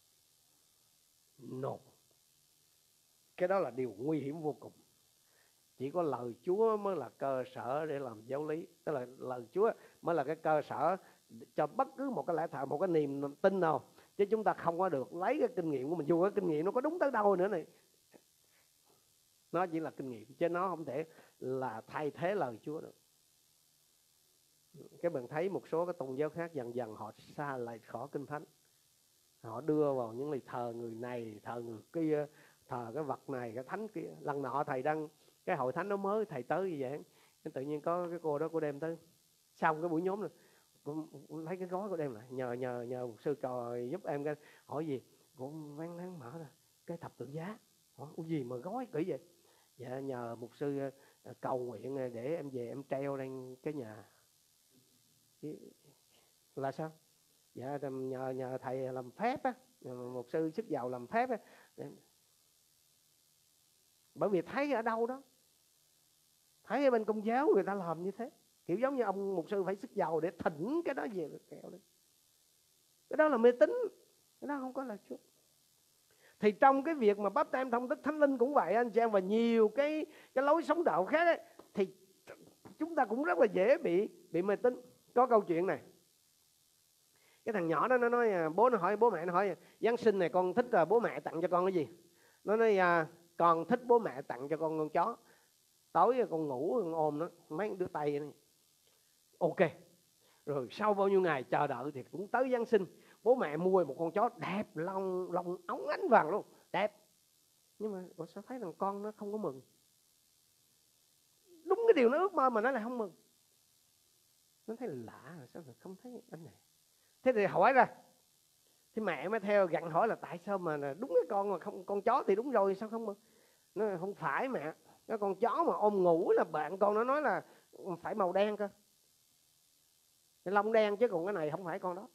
No, cái đó là điều nguy hiểm vô cùng. Chỉ có lời Chúa mới là cơ sở để làm giáo lý. Tức là lời Chúa mới là cái cơ sở cho bất cứ một cái lẽ thật, một cái niềm tin nào. Chứ chúng ta không có được lấy cái kinh nghiệm của mình. Dù cái kinh nghiệm nó có đúng tới đâu nữa này, nó chỉ là kinh nghiệm, chứ nó không thể là thay thế lời Chúa được. Các bạn thấy một số cái tôn giáo khác dần dần họ xa lại khỏi kinh thánh. Họ đưa vào những lời thờ người này, thờ người kia, thờ cái vật này, cái thánh kia. Lần nọ thầy đăng cái hội thánh nó mới, thầy tới như vậy, tự nhiên có cái cô đó, cô đem tới, xong cái buổi nhóm rồi, cô lấy cái gói cô đem lại, nhờ một sư trò giúp em cái, hỏi gì, cô ván láng mở ra cái thập tự giá. Hỏi gì mà gói kỹ vậy? Dạ nhờ mục sư cầu nguyện để em về em treo lên cái nhà. Là sao? Dạ nhờ thầy làm phép á, một sư sức giàu làm phép á. Bởi vì thấy ở đâu đó, thấy ở bên Công giáo người ta làm như thế, kiểu giống như ông mục sư phải sức giàu để thỉnh cái đó về kẹo đi. Cái đó là mê tín, cái đó không có là Chúa. Thì trong cái việc mà báp têm thông Đức Thánh Linh cũng vậy anh chị em, và nhiều cái lối sống đạo khác ấy, thì chúng ta cũng rất là dễ bị mê tín. Có câu chuyện này, cái thằng nhỏ đó nó nói, bố nó hỏi, bố mẹ nó hỏi Giáng sinh này con thích bố mẹ tặng cho con cái gì? Nó nói con thích bố mẹ tặng cho con chó. Tối con ngủ con ôm nó mấy đứa tay này. Ok. Rồi sau bao nhiêu ngày chờ đợi thì cũng tới Giáng sinh, bố mẹ mua một con chó đẹp, lông óng ánh vàng luôn, đẹp. Nhưng mà sao thấy thằng con nó không có mừng? Đúng cái điều nó ước mơ mà nó lại không mừng. Nó thấy lạ rồi, sao mà không thấy anh này? Thế thì hỏi ra, thì mẹ mới theo gặn hỏi là tại sao mà đúng cái con mà không, con chó thì đúng rồi sao không mừng? Nó không phải mẹ, cái con chó mà ôm ngủ là bạn con nó nói là phải màu đen cơ, cái lông đen, chứ còn cái này không phải con đó.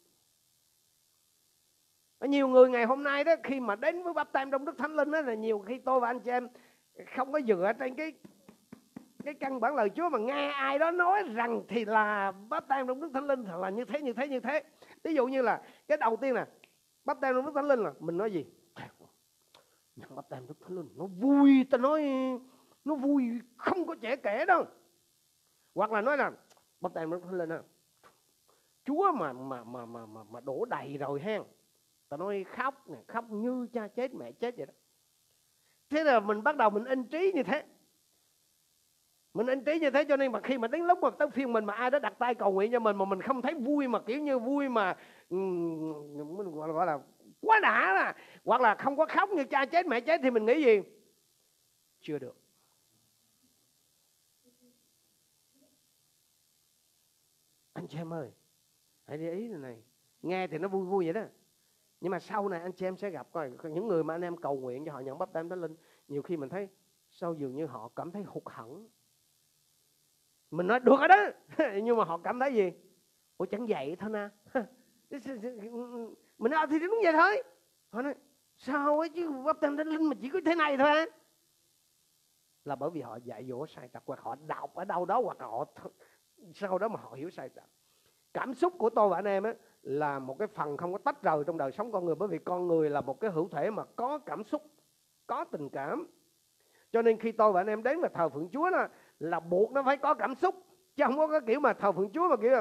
Nhiều người ngày hôm nay đó, khi mà đến với báp têm trong Đức Thánh Linh đó, là nhiều khi tôi và anh chị em không có dựa trên cái căn bản lời Chúa, mà nghe ai đó nói rằng thì là báp têm trong Đức Thánh Linh là như thế. Ví dụ như là cái đầu tiên là báp têm trong Đức Thánh Linh là mình nói gì? Nhận báp têm Đức Thánh Linh nó vui, ta nói nó vui không có trẻ kể đâu. Hoặc là nói là báp têm Đức Thánh Linh á, Chúa mà đổ đầy rồi hen, ta nói khóc nè, khóc như cha chết mẹ chết vậy đó. Thế là mình bắt đầu mình in trí như thế. Mình in trí như thế, cho nên mà khi mà đến lúc mà tới phiên mình mà ai đó đặt tay cầu nguyện cho mình mà mình không thấy vui, mà kiểu như vui mà mình gọi là quá đã là, hoặc là không có khóc như cha chết mẹ chết, thì mình nghĩ gì? Chưa được. Anh chị em ơi, hãy để ý này, nghe thì nó vui vui vậy đó, nhưng mà sau này anh chị em sẽ gặp coi những người mà anh em cầu nguyện cho họ nhận báp têm Thánh Linh, nhiều khi mình thấy sao dường như họ cảm thấy hụt hẫng. Mình nói được rồi đó nhưng mà họ cảm thấy gì? Ủa chẳng vậy thôi nè. Mình nói thì đúng vậy thôi. Họ nói sao ấy chứ báp têm Thánh Linh mà chỉ có thế này thôi á. Là bởi vì họ dạy dỗ sai trật, hoặc họ đọc ở đâu đó, hoặc họ sau đó mà họ hiểu sai trật. Cảm xúc của tôi và anh em á là một cái phần không có tách rời trong đời sống con người, bởi vì con người là một cái hữu thể mà có cảm xúc, có tình cảm. Cho nên khi tôi và anh em đến và thờ phượng Chúa là buộc nó phải có cảm xúc, chứ không có cái kiểu mà thờ phượng Chúa mà kiểu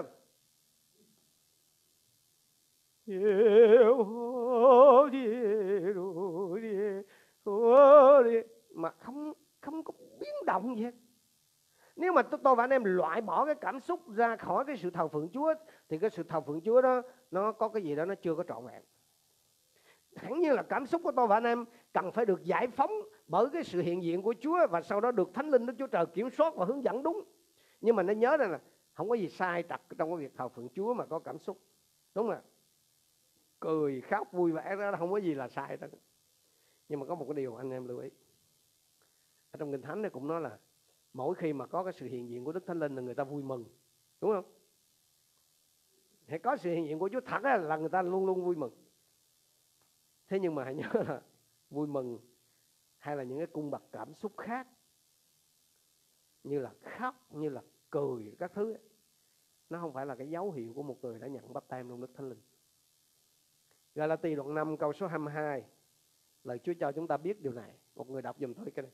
mà không có biến động gì hết. Nếu mà tôi và anh em loại bỏ cái cảm xúc ra khỏi cái sự thờ phượng Chúa, thì cái sự thờ phượng Chúa đó nó có cái gì đó nó chưa có trọn vẹn. Hẳn như là cảm xúc của tôi và anh em cần phải được giải phóng bởi cái sự hiện diện của Chúa, và sau đó được Thánh Linh Đức Chúa Trời kiểm soát và hướng dẫn đúng. Nhưng mà nó nhớ rằng là không có gì sai trật trong cái việc thờ phượng Chúa mà có cảm xúc, đúng không ạ? Cười khóc vui vẻ đó không có gì là sai đó. Nhưng mà có một cái điều anh em lưu ý, ở trong Kinh Thánh này cũng nói là mỗi khi mà có cái sự hiện diện của Đức Thánh Linh là người ta vui mừng, đúng không? Hãy có sự hiện diện của Chúa thật là người ta luôn luôn vui mừng. Thế nhưng mà hãy nhớ là vui mừng hay là những cái cung bậc cảm xúc khác, như là khóc, như là cười, các thứ ấy, nó không phải là cái dấu hiệu của một người đã nhận báp têm trong Đức Thánh Linh. Galati đoạn 5 câu số 22, lời Chúa cho chúng ta biết điều này. Một người đọc giùm tôi cái này.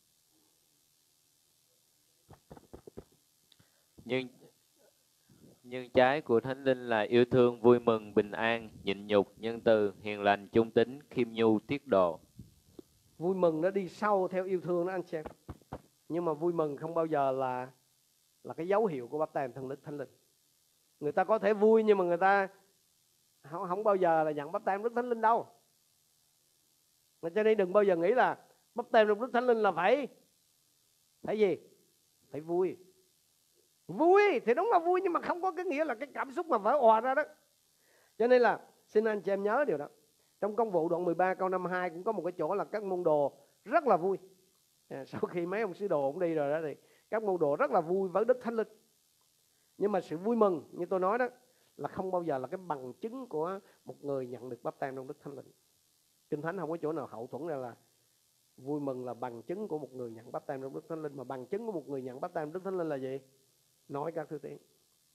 Nhưng trái của Thánh Linh là yêu thương, vui mừng, bình an, nhịn nhục, nhân từ, hiền lành, trung tín, khiêm nhu, tiết độ. Vui mừng nó đi sau theo yêu thương đó anh xem. Nhưng mà vui mừng không bao giờ là cái dấu hiệu của báp têm trong Đức Thánh Linh. Người ta có thể vui nhưng mà người ta không bao giờ là nhận báp têm Đức Thánh Linh đâu. Cho nên đừng bao giờ nghĩ là báp têm trong Đức Thánh Linh là phải gì? Phải vui. Vui thì đúng là vui, nhưng mà không có cái nghĩa là cái cảm xúc mà vỡ òa ra đó. Cho nên là xin anh chị em nhớ điều đó. Trong Công vụ đoạn 13 câu 52 cũng có một cái chỗ là các môn đồ rất là vui. Sau khi mấy ông sứ đồ cũng đi rồi đó, thì các môn đồ rất là vui với Đức Thánh Linh. Nhưng mà sự vui mừng như tôi nói đó là không bao giờ là cái bằng chứng của một người nhận được báp têm trong Đức Thánh Linh. Kinh Thánh không có chỗ nào hậu thuẫn ra là vui mừng là bằng chứng của một người nhận báp têm trong Đức Thánh Linh. Mà bằng chứng của một người nhận báp têm trong Đức Thánh Linh là gì? Nói các thứ tiếng.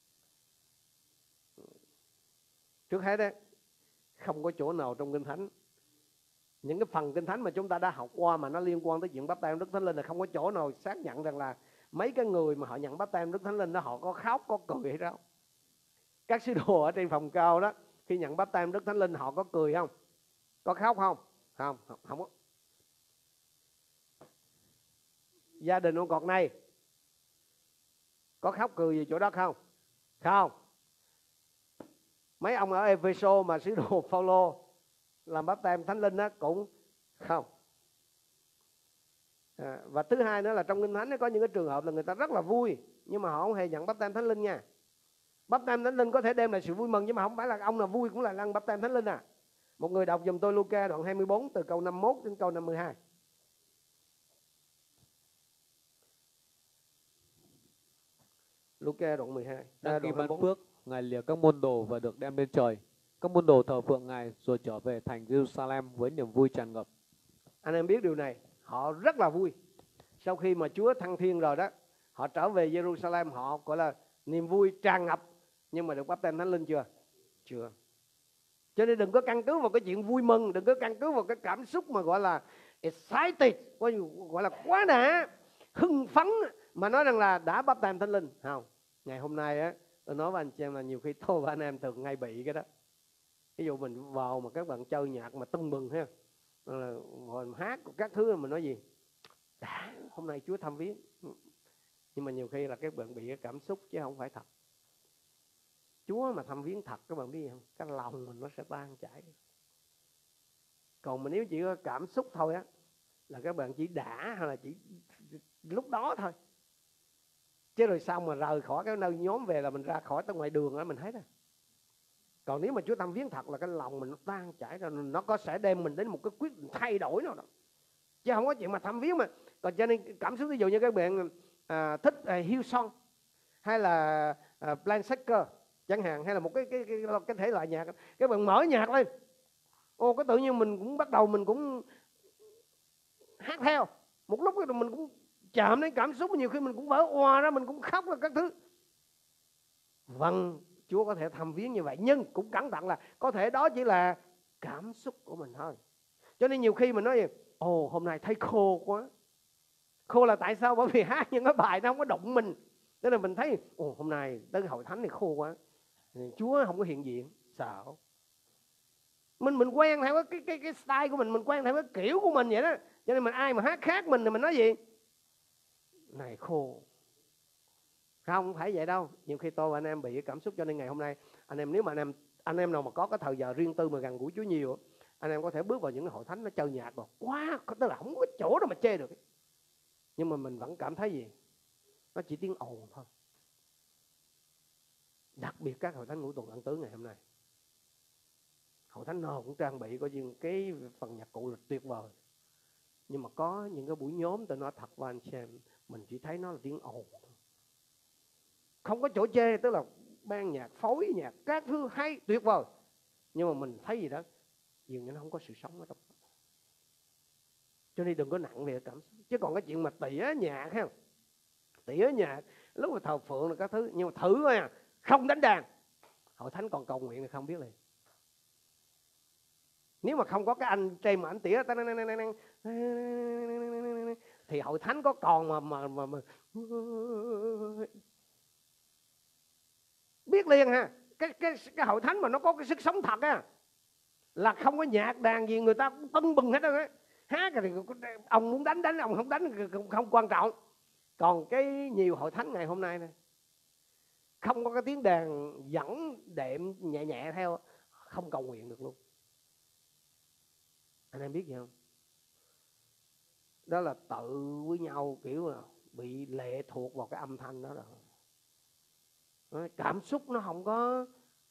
Trước hết đấy, không có chỗ nào trong Kinh Thánh, những cái phần Kinh Thánh mà chúng ta đã học qua mà nó liên quan tới chuyện báp têm Đức Thánh Linh là không có chỗ nào xác nhận rằng là mấy cái người mà họ nhận báp têm Đức Thánh Linh đó họ có khóc, có cười hay đâu. Các sứ đồ ở trên phòng cao đó, khi nhận báp têm Đức Thánh Linh họ có cười không? Có khóc không? Không có. Gia đình ông cọt này có khóc cười gì chỗ đó không? Không. Mấy ông ở Ephesos mà sứ đồ Phaolô làm báp têm Thánh Linh đó cũng không. Và thứ hai nữa là trong Kinh Thánh có những cái trường hợp là người ta rất là vui nhưng mà họ không hề nhận báp têm Thánh Linh nha. Báp têm Thánh Linh có thể đem lại sự vui mừng, nhưng mà không phải là ông nào vui cũng là ăn báp têm Thánh Linh à. Một người đọc giùm tôi Luca đoạn 24 từ câu 51 đến câu 52. Luca đoạn 12. Đang khi ban phước, Ngài lìa các môn đồ và được đem lên trời. Các môn đồ thờ phượng Ngài rồi trở về thành Jerusalem với niềm vui tràn ngập. Anh em biết điều này, họ rất là vui. Sau khi mà Chúa thăng thiên rồi đó, họ trở về Jerusalem, họ gọi là niềm vui tràn ngập. Nhưng mà được báp têm Thánh Linh chưa? Chưa. Cho nên đừng có căn cứ vào cái chuyện vui mừng, đừng có căn cứ vào cái cảm xúc mà gọi là excited, gọi là quá đà, hưng phấn mà nói rằng là đã báp têm Thánh Linh. Không. Ngày hôm nay á, tôi nói với anh chị em là nhiều khi tôi và anh em thường ngay bị cái đó. Ví dụ mình vào mà các bạn chơi nhạc mà tưng bừng ha, rồi hát các thứ mình nói gì? Đã, hôm nay Chúa thăm viếng. Nhưng mà nhiều khi là các bạn bị cái cảm xúc chứ không phải thật. Chúa mà thăm viếng thật các bạn biết không? Cái lòng mình nó sẽ tan chảy. Còn mà nếu chỉ có cảm xúc thôi á, là các bạn chỉ đã hay là chỉ lúc đó thôi. Chứ rồi sau mà rời khỏi cái nơi nhóm về là mình ra khỏi tới ngoài đường đó mình thấy đó. Còn nếu mà Chúa thăm viếng thật là cái lòng mình nó tan chảy ra, nó có sẽ đem mình đến một cái quyết định thay đổi nào đó. Chứ không có chuyện mà thăm viếng mà. Còn cho nên cảm xúc ví dụ như các bạn thích Hillsong hay là Blind Shaker chẳng hạn, hay là một cái thể loại nhạc, các bạn mở nhạc lên, cái tự nhiên mình cũng bắt đầu mình cũng hát theo. Một lúc rồi mình cũng chạm đến cảm xúc, nhiều khi mình cũng vỡ òa ra, mình cũng khóc là các thứ. Vâng, Chúa có thể thăm viếng như vậy, nhưng cũng cẩn thận là có thể đó chỉ là cảm xúc của mình thôi. Cho nên nhiều khi mình nói hôm nay thấy khô quá. Khô là tại sao? Bởi vì hát những cái bài nó không có động mình. Nên là mình thấy hôm nay tới hội thánh này khô quá, Chúa không có hiện diện, sợ. Mình quen theo cái style của mình quen theo cái kiểu của mình vậy đó. Cho nên ai mà hát khác mình thì mình nói gì? Này khô. Không phải vậy đâu. Nhiều khi tôi và anh em bị cái cảm xúc, cho nên ngày hôm nay anh em, nếu mà anh em nào mà có cái thời giờ riêng tư mà gần gũi Chúa nhiều, anh em có thể bước vào những cái hội thánh nó chơi nhạc rồi quá, tức là không có chỗ đâu mà chê được. Nhưng mà mình vẫn cảm thấy gì? Nó chỉ tiếng ồn thôi. Đặc biệt các hội thánh ngũ tuần ân tứ ngày hôm nay, hội thánh nào cũng trang bị coi như cái phần nhạc cụ là tuyệt vời, nhưng mà có những cái buổi nhóm, tôi nói thật với anh xem, mình chỉ thấy nó là tiếng ồn, không có chỗ chê. Tức là ban nhạc, phối nhạc, các thứ hay tuyệt vời, nhưng mà mình thấy gì đó dường như nó không có sự sống ở trong đó. Cho nên đừng có nặng về cảm xúc. Chứ còn cái chuyện mà tỉa nhạc ha, tỉa nhạc lúc mà thờ phượng là các thứ, nhưng mà thử coi à, không đánh đàn, hội thánh còn cầu nguyện thì không biết liền. Nếu mà không có cái anh trên mà anh tỉa thì hội thánh có còn mà biết liền ha. Cái hội thánh mà nó có cái sức sống thật á, là không có nhạc đàn gì người ta cũng tưng bừng hết á. Hát thì ông muốn đánh, ông không đánh không quan trọng. Còn cái nhiều hội thánh ngày hôm nay này, không có cái tiếng đàn dẫn đệm nhẹ nhẹ theo, không cầu nguyện được luôn. Anh em biết gì không? Đó là tự với nhau kiểu là bị lệ thuộc vào cái âm thanh đó rồi. Cảm xúc nó không có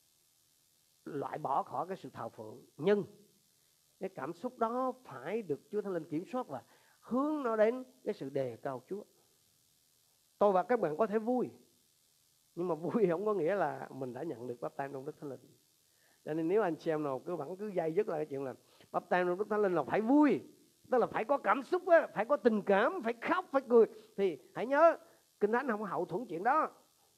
loại bỏ khỏi cái sự thờ phượng, nhưng cái cảm xúc đó phải được Chúa Thánh Linh kiểm soát và hướng nó đến cái sự đề cao Chúa. Tôi và các bạn có thể vui, nhưng mà vui không có nghĩa là mình đã nhận được báp têm trong Đức Thánh Linh. Cho nên nếu anh chị em nào vẫn cứ dây dứt là cái chuyện là báp têm trong Đức Thánh Linh là phải vui, tức là phải có cảm xúc á, phải có tình cảm, phải khóc, phải cười, thì hãy nhớ Kinh Thánh không hậu thuẫn chuyện đó.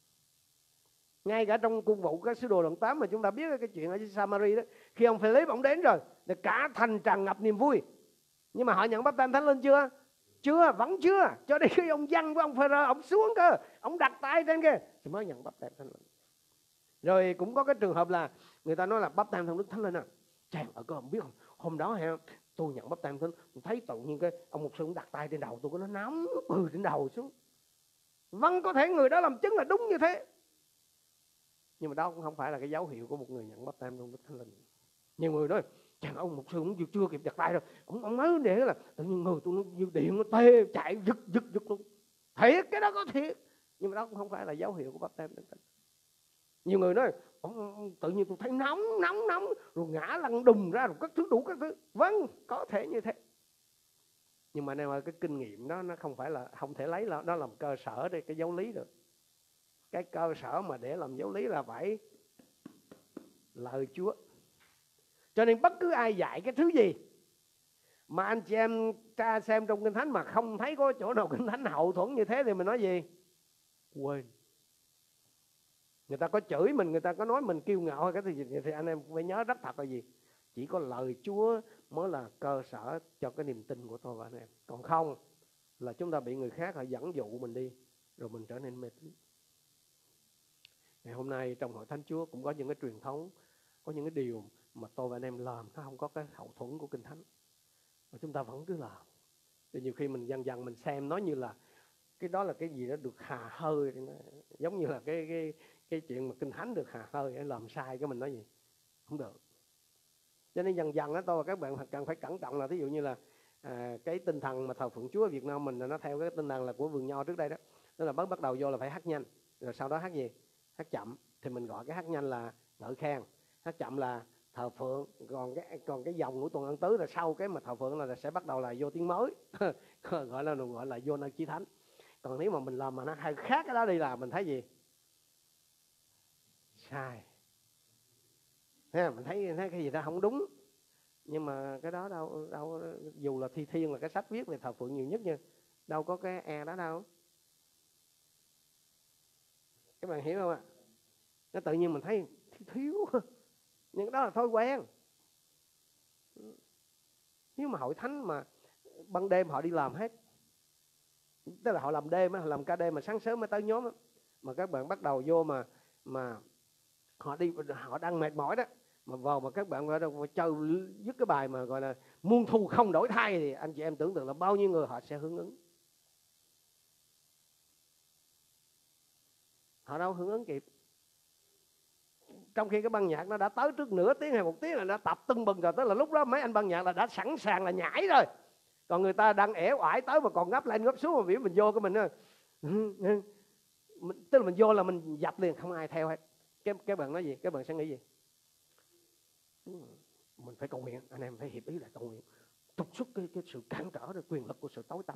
Ngay cả trong cung vụ các sứ đồ đoạn 8 mà chúng ta biết cái chuyện ở Samari đó, khi ông Philip ông đến rồi, thì cả thành tràn ngập niềm vui, nhưng mà họ nhận báp têm Thánh Linh chưa? Chưa, vẫn chưa. Cho đến khi ông Giăng với ông Phêrô ông xuống cơ, ông đặt tay trên kia thì mới nhận báp têm Thánh Linh. Rồi cũng có cái trường hợp là người ta nói là báp têm trong Đức Thánh Linh à, chàng ở cơ không biết không, hôm đó ha, tôi nhận báp têm Thánh Linh, thấy tự nhiên cái ông mục sư cũng đặt tay trên đầu tôi, nó nóng từ trên đầu xuống. Vâng, có thể người đó làm chứng là đúng như thế, nhưng mà đó cũng không phải là cái dấu hiệu của một người nhận báp têm trong Đức Thánh Linh. Nhiều người nói chàng ông mục sư cũng chưa kịp đặt tay rồi, ông nói để là tự nhiên người tôi như điện nó tê chạy giật luôn. Thiệt, cái đó có thiệt, nhưng mà đó cũng không phải là dấu hiệu của báp têm. Nhiều người nói ông tự nhiên tôi thấy nóng rồi ngã lăn đùng ra rồi các thứ đủ các thứ. Vâng, có thể như thế, nhưng mà nếu mà cái kinh nghiệm đó nó không phải là không thể lấy nó làm cơ sở để cái giáo lý được. Cái cơ sở mà để làm giáo lý là phải lời Chúa. Cho nên bất cứ ai dạy cái thứ gì mà anh chị em tra xem trong Kinh Thánh mà không thấy có chỗ nào Kinh Thánh hậu thuẫn như thế thì mình nói gì? Quên. Người ta có chửi mình, người ta có nói mình kiêu ngạo hay cái gì thì anh em phải nhớ rất thật là gì? Chỉ có lời Chúa mới là cơ sở cho cái niềm tin của tôi và anh em. Còn không là chúng ta bị người khác họ dẫn dụ mình đi, rồi mình trở nên mê tín. Ngày hôm nay trong hội thánh Chúa cũng có những cái truyền thống, có những cái điều mà tôi và anh em làm nó không có cái hậu thuẫn của Kinh Thánh, mà chúng ta vẫn cứ làm. Thì nhiều khi mình dần mình xem nó như là cái đó là cái gì đó được hà hơi, giống như là cái chuyện mà Kinh Thánh được hà hơi, làm sai cái mình nói gì không được. Cho nên dần đó tôi và các bạn cần phải cẩn trọng là ví dụ như là cái tinh thần mà thờ phượng Chúa ở Việt Nam mình là nó theo cái tinh thần là của vườn nho trước đây đó, tức là bắt đầu vô là phải hát nhanh, rồi sau đó hát gì? Hát chậm. Thì mình gọi cái hát nhanh là ngợi khen, hát chậm là thờ phượng, còn cái dòng của tuần ân tứ là sau cái mà thờ phượng là sẽ bắt đầu là vô tiếng mới gọi là vô nơi chí thánh. Còn nếu mà mình làm mà nó hay khác cái đó đi là mình thấy gì? Sai. Mình thấy cái gì đó không đúng. Nhưng mà cái đó đâu dù là Thi Thiên là cái sách viết về thờ phượng nhiều nhất, nhưng đâu có cái e đó đâu. Các bạn hiểu không ạ? Nó tự nhiên mình thấy thiếu, nhưng cái đó là thói quen. Nếu mà hội thánh mà ban đêm họ đi làm hết, tức là họ làm đêm, họ làm ca đêm mà sáng sớm mới tới nhóm, mà các bạn bắt đầu vô mà họ đang mệt mỏi đó, mà vào mà các bạn chơi dứt cái bài mà gọi là muôn thu không đổi thay, thì anh chị em tưởng tượng là bao nhiêu người họ sẽ hưởng ứng. Họ đâu hưởng ứng kịp. Trong khi cái ban nhạc nó đã tới trước nửa tiếng hay 1 tiếng là nó tập tưng bừng rồi, tức là lúc đó mấy anh ban nhạc là đã sẵn sàng là nhảy rồi. Còn người ta đang ẻo oải tới mà còn ngáp lên ngáp xuống, mà biểu mình vô cái mình tức là mình vô là mình dập liền, không ai theo hết. Cái bạn nói gì? Các bạn sẽ nghĩ gì? Mình phải cầu nguyện, anh em phải hiệp ý lại cầu nguyện, trục xuất cái sự cản trở rồi quyền lực của sự tối tăm.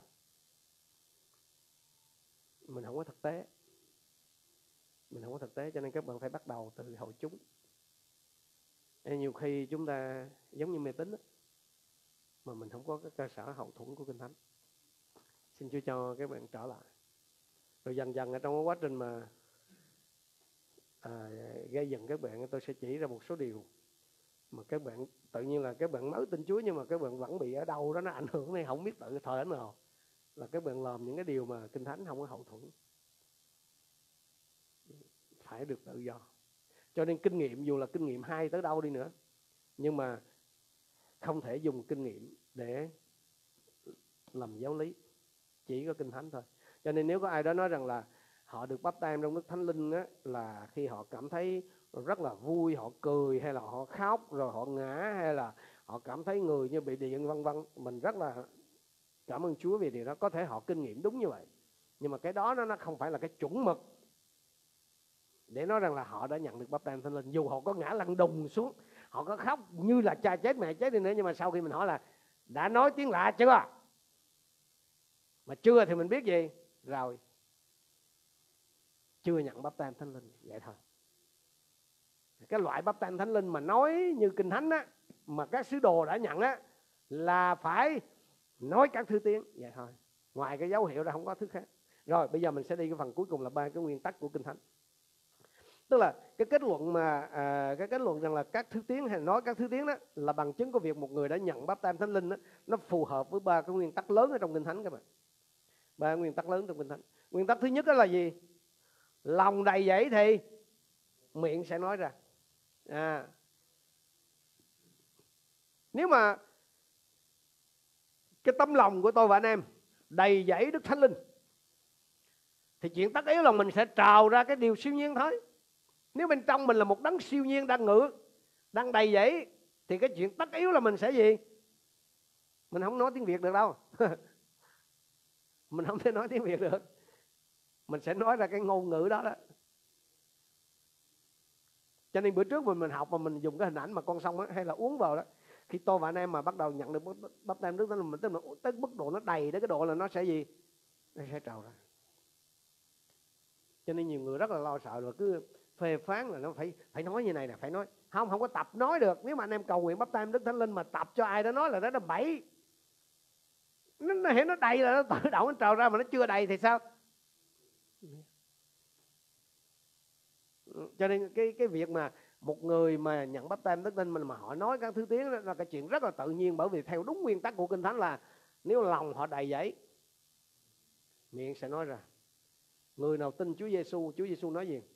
Mình không có thực tế. Mình không có thực tế, cho nên các bạn phải bắt đầu từ hội chúng. Nhiều khi chúng ta giống như mê tín đó, mà mình không có cái cơ sở hậu thuẫn của Kinh Thánh. Xin Chúa cho các bạn trở lại. Rồi dần dần ở trong cái quá trình mà gây dựng các bạn, tôi sẽ chỉ ra một số điều mà các bạn tự nhiên là các bạn mới tin Chúa, nhưng mà các bạn vẫn bị ở đâu đó nó ảnh hưởng này, không biết tự thời ảnh nào, là các bạn làm những cái điều mà Kinh Thánh không có hậu thuẫn. Phải được tự do. Cho nên kinh nghiệm, dù là kinh nghiệm hay tới đâu đi nữa, nhưng mà không thể dùng kinh nghiệm để làm giáo lý, chỉ có Kinh Thánh thôi. Cho nên nếu có ai đó nói rằng là họ được báp têm trong nước Thánh Linh á, là khi họ cảm thấy rất là vui, họ cười, hay là họ khóc, rồi họ ngã, hay là họ cảm thấy người như bị điện vân vân, mình rất là cảm ơn Chúa vì điều đó. Có thể họ kinh nghiệm đúng như vậy, nhưng mà cái đó nó không phải là cái chuẩn mực để nói rằng là họ đã nhận được báp têm Thánh Linh. Dù họ có ngã lăn đùng xuống, họ có khóc như là cha chết mẹ chết đi nữa, nhưng mà sau khi mình hỏi là đã nói tiếng lạ chưa, mà chưa thì mình biết gì rồi, chưa nhận báp têm Thánh Linh, vậy thôi. Cái loại báp têm Thánh Linh mà nói như Kinh Thánh á, mà các sứ đồ đã nhận á, là phải nói các thứ tiếng, vậy thôi. Ngoài cái dấu hiệu ra không có thứ khác. Rồi bây giờ mình sẽ đi cái phần cuối cùng là 3 cái nguyên tắc của Kinh Thánh. Tức là cái kết luận mà cái kết luận rằng là các thứ tiếng hay nói các thứ tiếng đó là bằng chứng của việc một người đã nhận báp têm Thánh Linh đó, nó phù hợp với 3 cái nguyên tắc lớn ở trong Kinh Thánh các bạn. 3 nguyên tắc lớn trong Kinh Thánh. Nguyên tắc thứ nhất đó là gì? Lòng đầy dẫy thì miệng sẽ nói ra. Nếu mà cái tấm lòng của tôi và anh em đầy dẫy Đức Thánh Linh, thì chuyện tất yếu là mình sẽ trào ra cái điều siêu nhiên thôi. Nếu bên trong mình là một đấng siêu nhiên đang ngự, đang đầy dẫy, thì cái chuyện tất yếu là mình sẽ gì? Mình không nói tiếng Việt được đâu. Mình không thể nói tiếng Việt được. Mình sẽ nói ra cái ngôn ngữ đó đó. Cho nên bữa trước mình học mà mình dùng cái hình ảnh mà con sông á, hay là uống vào đó, khi tôi và anh em mà bắt đầu nhận được báp têm Đức Thánh Linh, mình tức là tới mức độ nó đầy đến cái độ là nó sẽ gì? Nó sẽ trào ra. Cho nên nhiều người rất là lo sợ rồi cứ phê phán là nó phải nói như này nè, phải nói. Không có tập nói được. Nếu mà anh em cầu nguyện báp têm Đức Thánh Linh mà tập cho ai đó nói là đó là bậy. Nó hiểu nó đầy là nó tự động nó trào ra, mà nó chưa đầy thì sao? Cho nên cái việc mà một người mà nhận báp têm Đức Thánh Linh mà họ nói các thứ tiếng đó là cái chuyện rất là tự nhiên, bởi vì theo đúng nguyên tắc của Kinh Thánh là nếu lòng họ đầy dẫy, miệng sẽ nói ra. Người nào tin Chúa Giêsu nói gì?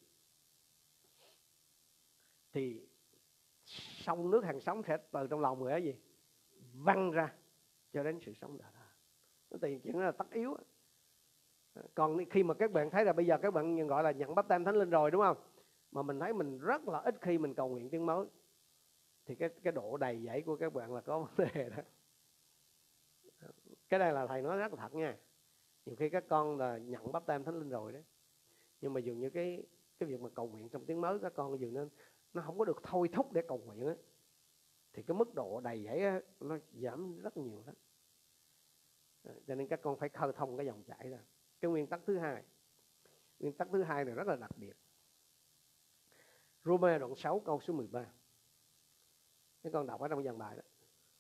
Thì sông nước hàng sống sẽ từ trong lòng người ấy gì? Văng ra cho đến sự sống đời. Thì chuyện đó là tất yếu. Còn khi mà các bạn thấy là bây giờ các bạn gọi là nhận báp têm Thánh Linh rồi đúng không? Mà mình thấy mình rất là ít khi mình cầu nguyện tiếng mới, thì cái độ đầy dẫy của các bạn là có vấn đề đó. Cái này là thầy nói rất là thật nha. Nhiều khi các con là nhận báp têm Thánh Linh rồi đấy, nhưng mà dường như cái việc mà cầu nguyện trong tiếng mới các con dường nên nó không có được thôi thúc để cầu nguyện á, thì cái mức độ đầy dẫy á, nó giảm rất nhiều đó. Cho nên các con phải khơi thông cái dòng chảy ra. Cái nguyên tắc thứ hai này rất là đặc biệt. Roma đoạn 6 câu số 13. Các con đọc ở trong dàn bài đó.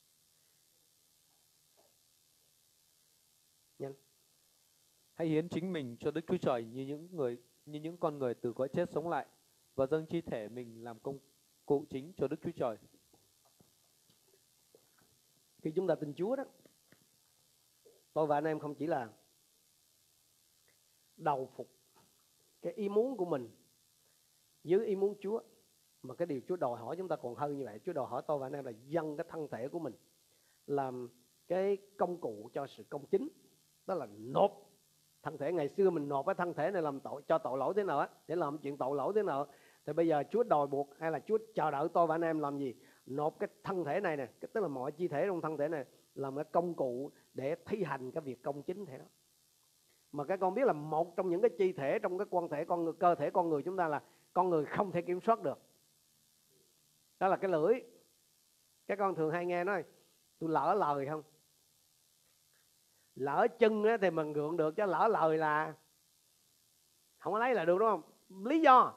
Nhanh. Hãy hiến chính mình cho Đức Chúa Trời như những con người từ cõi chết sống lại, và dâng chi thể mình làm công cụ chính cho Đức Chúa Trời. Khi chúng ta tin Chúa đó, tôi và anh em không chỉ là đầu phục cái ý muốn của mình dưới ý muốn Chúa, mà cái điều Chúa đòi hỏi chúng ta còn hơn như vậy. Chúa đòi hỏi tôi và anh em là dâng cái thân thể của mình làm cái công cụ cho sự công chính, đó là nộp Thân thể ngày xưa mình nộp cái thân thể này làm tội cho tội lỗi thế nào á, để làm chuyện tội lỗi thế nào, thì bây giờ Chúa đòi buộc hay là Chúa chờ đợi tôi và anh em làm gì? Nộp cái thân thể này nè, tức là mọi chi thể trong thân thể này làm cái công cụ để thi hành cái việc công chính thể đó. Mà các con biết là một trong những cái chi thể trong cái cơ thể con người chúng ta là con người không thể kiểm soát được, đó là cái lưỡi. Các con thường hay nghe nói tôi lỡ lời không? Lỡ chân thì mình gượng được, chứ lỡ lời là không có lấy lại được, đúng không? Lý do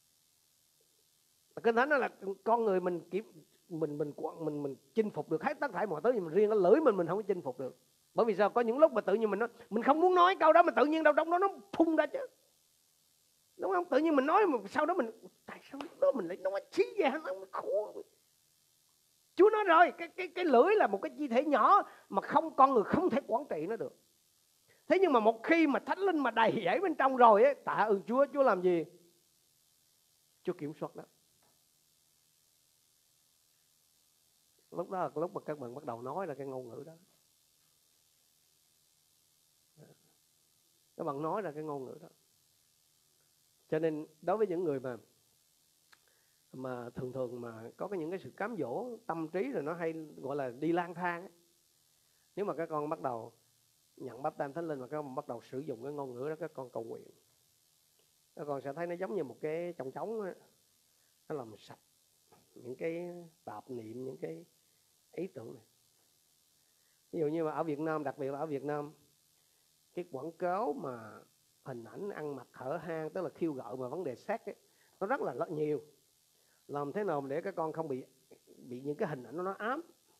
Kinh Thánh đó là con người mình chinh phục được hết tất cả mọi thứ, nhưng mà riêng cái lưỡi mình không có chinh phục được. Bởi vì sao? Có những lúc mà tự nhiên mình không muốn nói câu đó, mà tự nhiên đâu trong đó nó phun ra chứ, đúng không? Tự nhiên mình nói mà sau đó tại sao lúc đó mình lại nói chí vậy? Nó khổ. Chúa nói rồi, cái lưỡi là một cái chi thể nhỏ mà con người không thể quản trị nó được. Thế nhưng mà một khi mà Thánh Linh mà đầy dẫy bên trong rồi ấy, tạ ơn Chúa. Chúa làm gì? Chúa kiểm soát đó. Lúc đó là lúc mà các bạn bắt đầu nói ra cái ngôn ngữ đó. Các bạn nói ra cái ngôn ngữ đó. Cho nên đối với những người mà thường mà có những cái sự cám dỗ tâm trí, rồi nó hay gọi là đi lang thang ấy. Nếu mà các con bắt đầu nhận báp têm Thánh Linh và các con bắt đầu sử dụng cái ngôn ngữ đó, các con cầu nguyện, các con sẽ thấy nó giống như một cái chong trống ấy. Nó làm sạch những cái tạp niệm, những cái ý tưởng này. Ví dụ như mà ở Việt Nam, đặc biệt là ở Việt Nam, cái quảng cáo mà hình ảnh ăn mặc hở hang, tức là khiêu gợi mà vấn đề sex ấy, nó rất là nhiều. Làm thế nào để các con không bị những cái hình ảnh nó ám,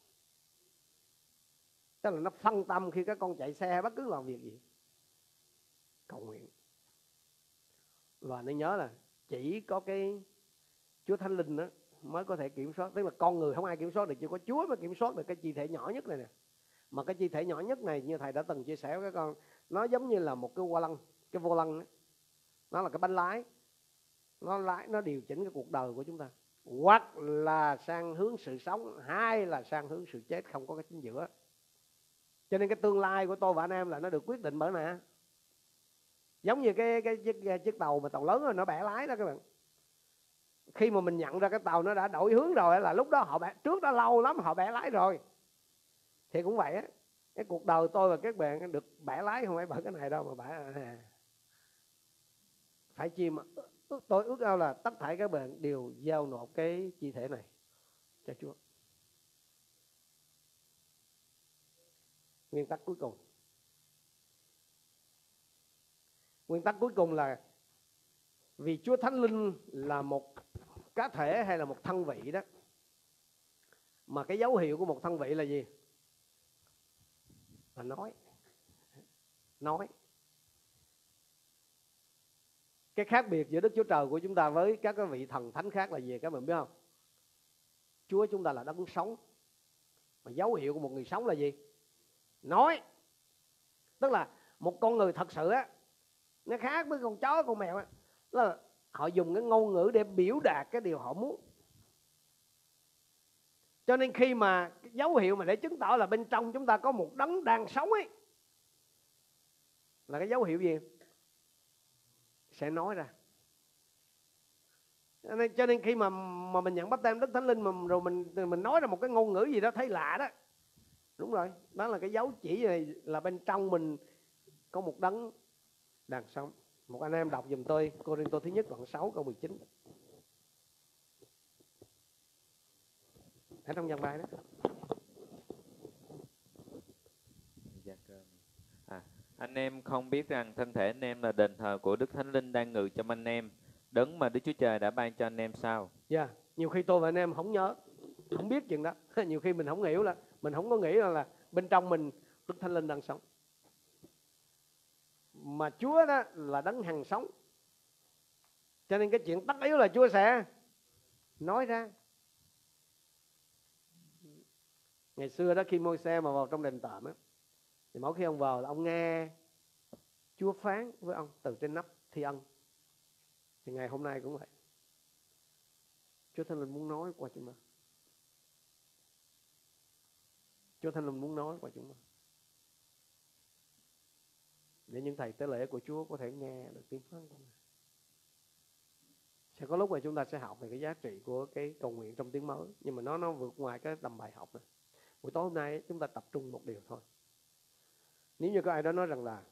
tức là nó phân tâm khi các con chạy xe hay bất cứ làm việc gì. Cầu nguyện. Và nên nhớ là chỉ có cái Chúa Thánh Linh đó mới có thể kiểm soát. Tức là con người không ai kiểm soát được, chỉ có Chúa mới kiểm soát được cái chi thể nhỏ nhất này nè. Mà cái chi thể nhỏ nhất này, như thầy đã từng chia sẻ với các con, nó giống như là một cái vô lăng ấy. Nó là cái bánh lái. Nó điều chỉnh cái cuộc đời của chúng ta, hoặc là sang hướng sự sống, hay là sang hướng sự chết, không có cái chính giữa. Cho nên cái tương lai của tôi và anh em là nó được quyết định bởi nè. Giống như cái chiếc tàu mà tàu lớn rồi nó bẻ lái đó các bạn. Khi mà mình nhận ra cái tàu nó đã đổi hướng rồi, là lúc đó trước đó lâu lắm họ bẻ lái rồi. Thì cũng vậy á, cái cuộc đời tôi và các bạn được bẻ lái không phải bởi cái này đâu, mà phải chi mà tôi ước ao là tất cả các bạn đều giao nộp cái chi thể này cho Chúa. Nguyên tắc cuối cùng là vì Chúa Thánh Linh là một cá thể hay là một thân vị đó, mà cái dấu hiệu của một thân vị là gì? Là nói. Cái khác biệt giữa Đức Chúa Trời của chúng ta với các cái vị thần thánh khác là gì các bạn biết không? Chúa chúng ta là đấng sống, mà dấu hiệu của một người sống là gì? Nói. Tức là một con người thật sự á, nó khác với con chó, con mèo á, là họ dùng cái ngôn ngữ để biểu đạt cái điều họ muốn. Cho nên khi mà cái dấu hiệu mà để chứng tỏ là bên trong chúng ta có một đấng đang sống ấy, là cái dấu hiệu gì? Sẽ nói ra. Cho nên khi mà mình nhận báp têm Đức Thánh Linh mà rồi mình nói ra một cái ngôn ngữ gì đó thấy lạ đó, đúng rồi, đó là cái dấu chỉ này là bên trong mình có một đấng đang sống. Một anh em đọc giùm tôi Cô-rinh-tô thứ nhất đoạn 6 câu 19. Ở trong dàn bài đó. Anh em không biết rằng thân thể anh em là đền thờ của Đức Thánh Linh đang ngự trong anh em, đấng mà Đức Chúa Trời đã ban cho anh em sao? Dạ, nhiều khi tôi và anh em không nhớ, không biết chuyện đó. Nhiều khi mình không hiểu, là mình không có nghĩ là bên trong mình Đức Thánh Linh đang sống. Mà Chúa đó là đấng hằng sống, cho nên cái chuyện tất yếu là Chúa sẽ nói ra. Ngày xưa đó, khi Môi-se mà vào trong đền tạm á, thì mỗi khi ông vào là ông nghe Chúa phán với ông từ trên nắp thi ân. Thì ngày hôm nay cũng vậy, Chúa Thánh Linh muốn nói qua chúng ta. Chúa Thánh Linh muốn nói qua chúng ta. để những thầy tế lễ của Chúa có thể nghe được tiếng phán của Ngài. Sẽ có lúc mà chúng ta sẽ học về cái giá trị của cái cầu nguyện trong tiếng mới, nhưng mà nó vượt ngoài cái tầm bài học này. Buổi tối hôm nay chúng ta tập trung một điều thôi. Nếu như có ai đó nói rằng là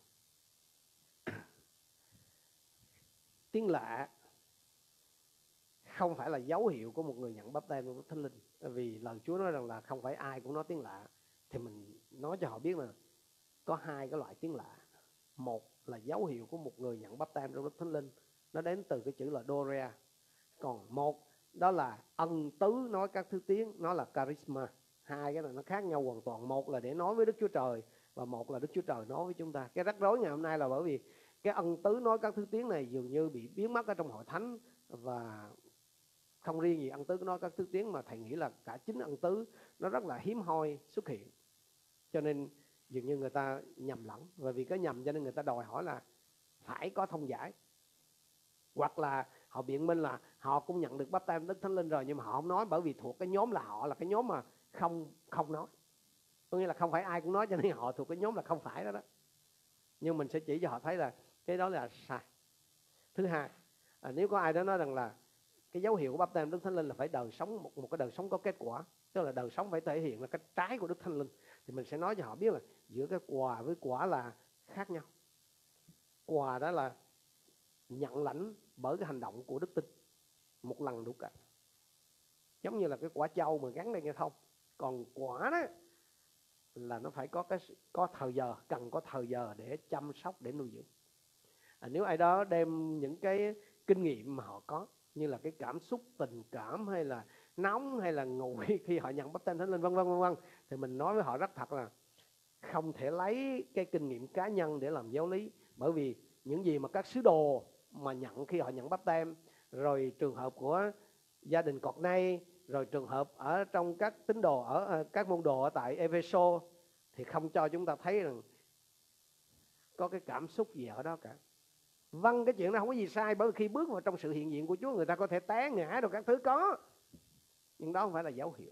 tiếng lạ không phải là dấu hiệu của một người nhận báp têm trong Đức Thánh Linh, vì lời Chúa nói rằng là không phải ai cũng nói tiếng lạ, thì mình nói cho họ biết là có hai cái loại tiếng lạ. Một là dấu hiệu của một người nhận báp têm trong Đức Thánh Linh, nó đến từ cái chữ là Dorea. Còn một đó là ân tứ nói các thứ tiếng, nó là charisma. Hai cái này nó khác nhau hoàn toàn. Một là để nói với Đức Chúa Trời, và một là Đức Chúa Trời nói với chúng ta. Cái rắc rối ngày hôm nay là bởi vì cái ân tứ nói các thứ tiếng này dường như bị biến mất ở trong hội thánh, và không riêng gì ân tứ nói các thứ tiếng mà thầy nghĩ là cả chính ân tứ nó rất là hiếm hoi xuất hiện. Cho nên dường như người ta nhầm lẫn, và vì cái nhầm cho nên người ta đòi hỏi là phải có thông giải, hoặc là họ biện minh là họ cũng nhận được báp têm Đức Thánh Linh rồi, nhưng mà họ không nói bởi vì thuộc cái nhóm là họ là cái nhóm mà không nói. Có nghĩa là không phải ai cũng nói, cho nên họ thuộc cái nhóm là không phải đó đó. Nhưng mình sẽ chỉ cho họ thấy là cái đó là sai. Thứ hai, nếu có ai đó nói rằng là cái dấu hiệu của báp têm Đức Thánh Linh là phải đời sống, một cái đời sống có kết quả, tức là đời sống phải thể hiện là cái trái của Đức Thánh Linh, thì mình sẽ nói cho họ biết là giữa cái quà với quả là khác nhau. Quà đó là nhận lãnh bởi cái hành động của đức tin, một lần đủ cả, giống như là cái quả châu mà gắn đây nghe không. Còn quả đó là nó phải có thời giờ, cần có thời giờ để chăm sóc, để nuôi dưỡng. Nếu ai đó đem những cái kinh nghiệm mà họ có, như là cái cảm xúc tình cảm, hay là nóng, hay là nguội khi họ nhận báp têm Thánh Linh, vân vân, thì mình nói với họ rất thật là không thể lấy cái kinh nghiệm cá nhân để làm giáo lý. Bởi vì những gì mà các sứ đồ mà nhận khi họ nhận báp têm, rồi trường hợp của gia đình Cọt Nay, rồi trường hợp ở trong các tín đồ ở các môn đồ ở tại Ephesos, thì không cho chúng ta thấy rằng có cái cảm xúc gì ở đó cả. Vâng, cái chuyện đó không có gì sai, bởi vì khi bước vào trong sự hiện diện của Chúa, người ta có thể té ngã rồi các thứ có, nhưng đó không phải là dấu hiệu.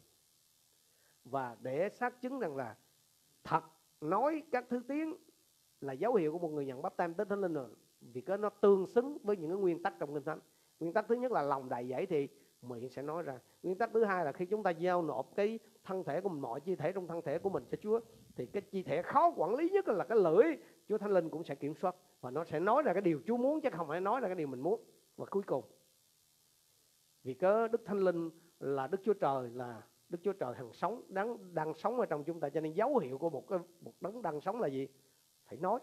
Và để xác chứng rằng là thật nói các thứ tiếng là dấu hiệu của một người nhận báp têm Đức Thánh Linh rồi, vì cái nó tương xứng với những cái nguyên tắc trong Kinh Thánh. Nguyên tắc thứ nhất là lòng đầy dẫy thì miệng sẽ nói ra. Nguyên tắc thứ hai là khi chúng ta giao nộp cái thân thể của mình, mọi chi thể trong thân thể của mình cho Chúa, thì cái chi thể khó quản lý nhất là cái lưỡi. Chúa Thánh Linh cũng sẽ kiểm soát, và nó sẽ nói ra cái điều Chúa muốn, chứ không phải nói ra cái điều mình muốn. Và cuối cùng, vì cái Đức Thánh Linh là Đức Chúa Trời, là Đức Chúa Trời hằng sống, đang sống ở trong chúng ta, cho nên dấu hiệu của một đấng đang sống là gì? Phải nói.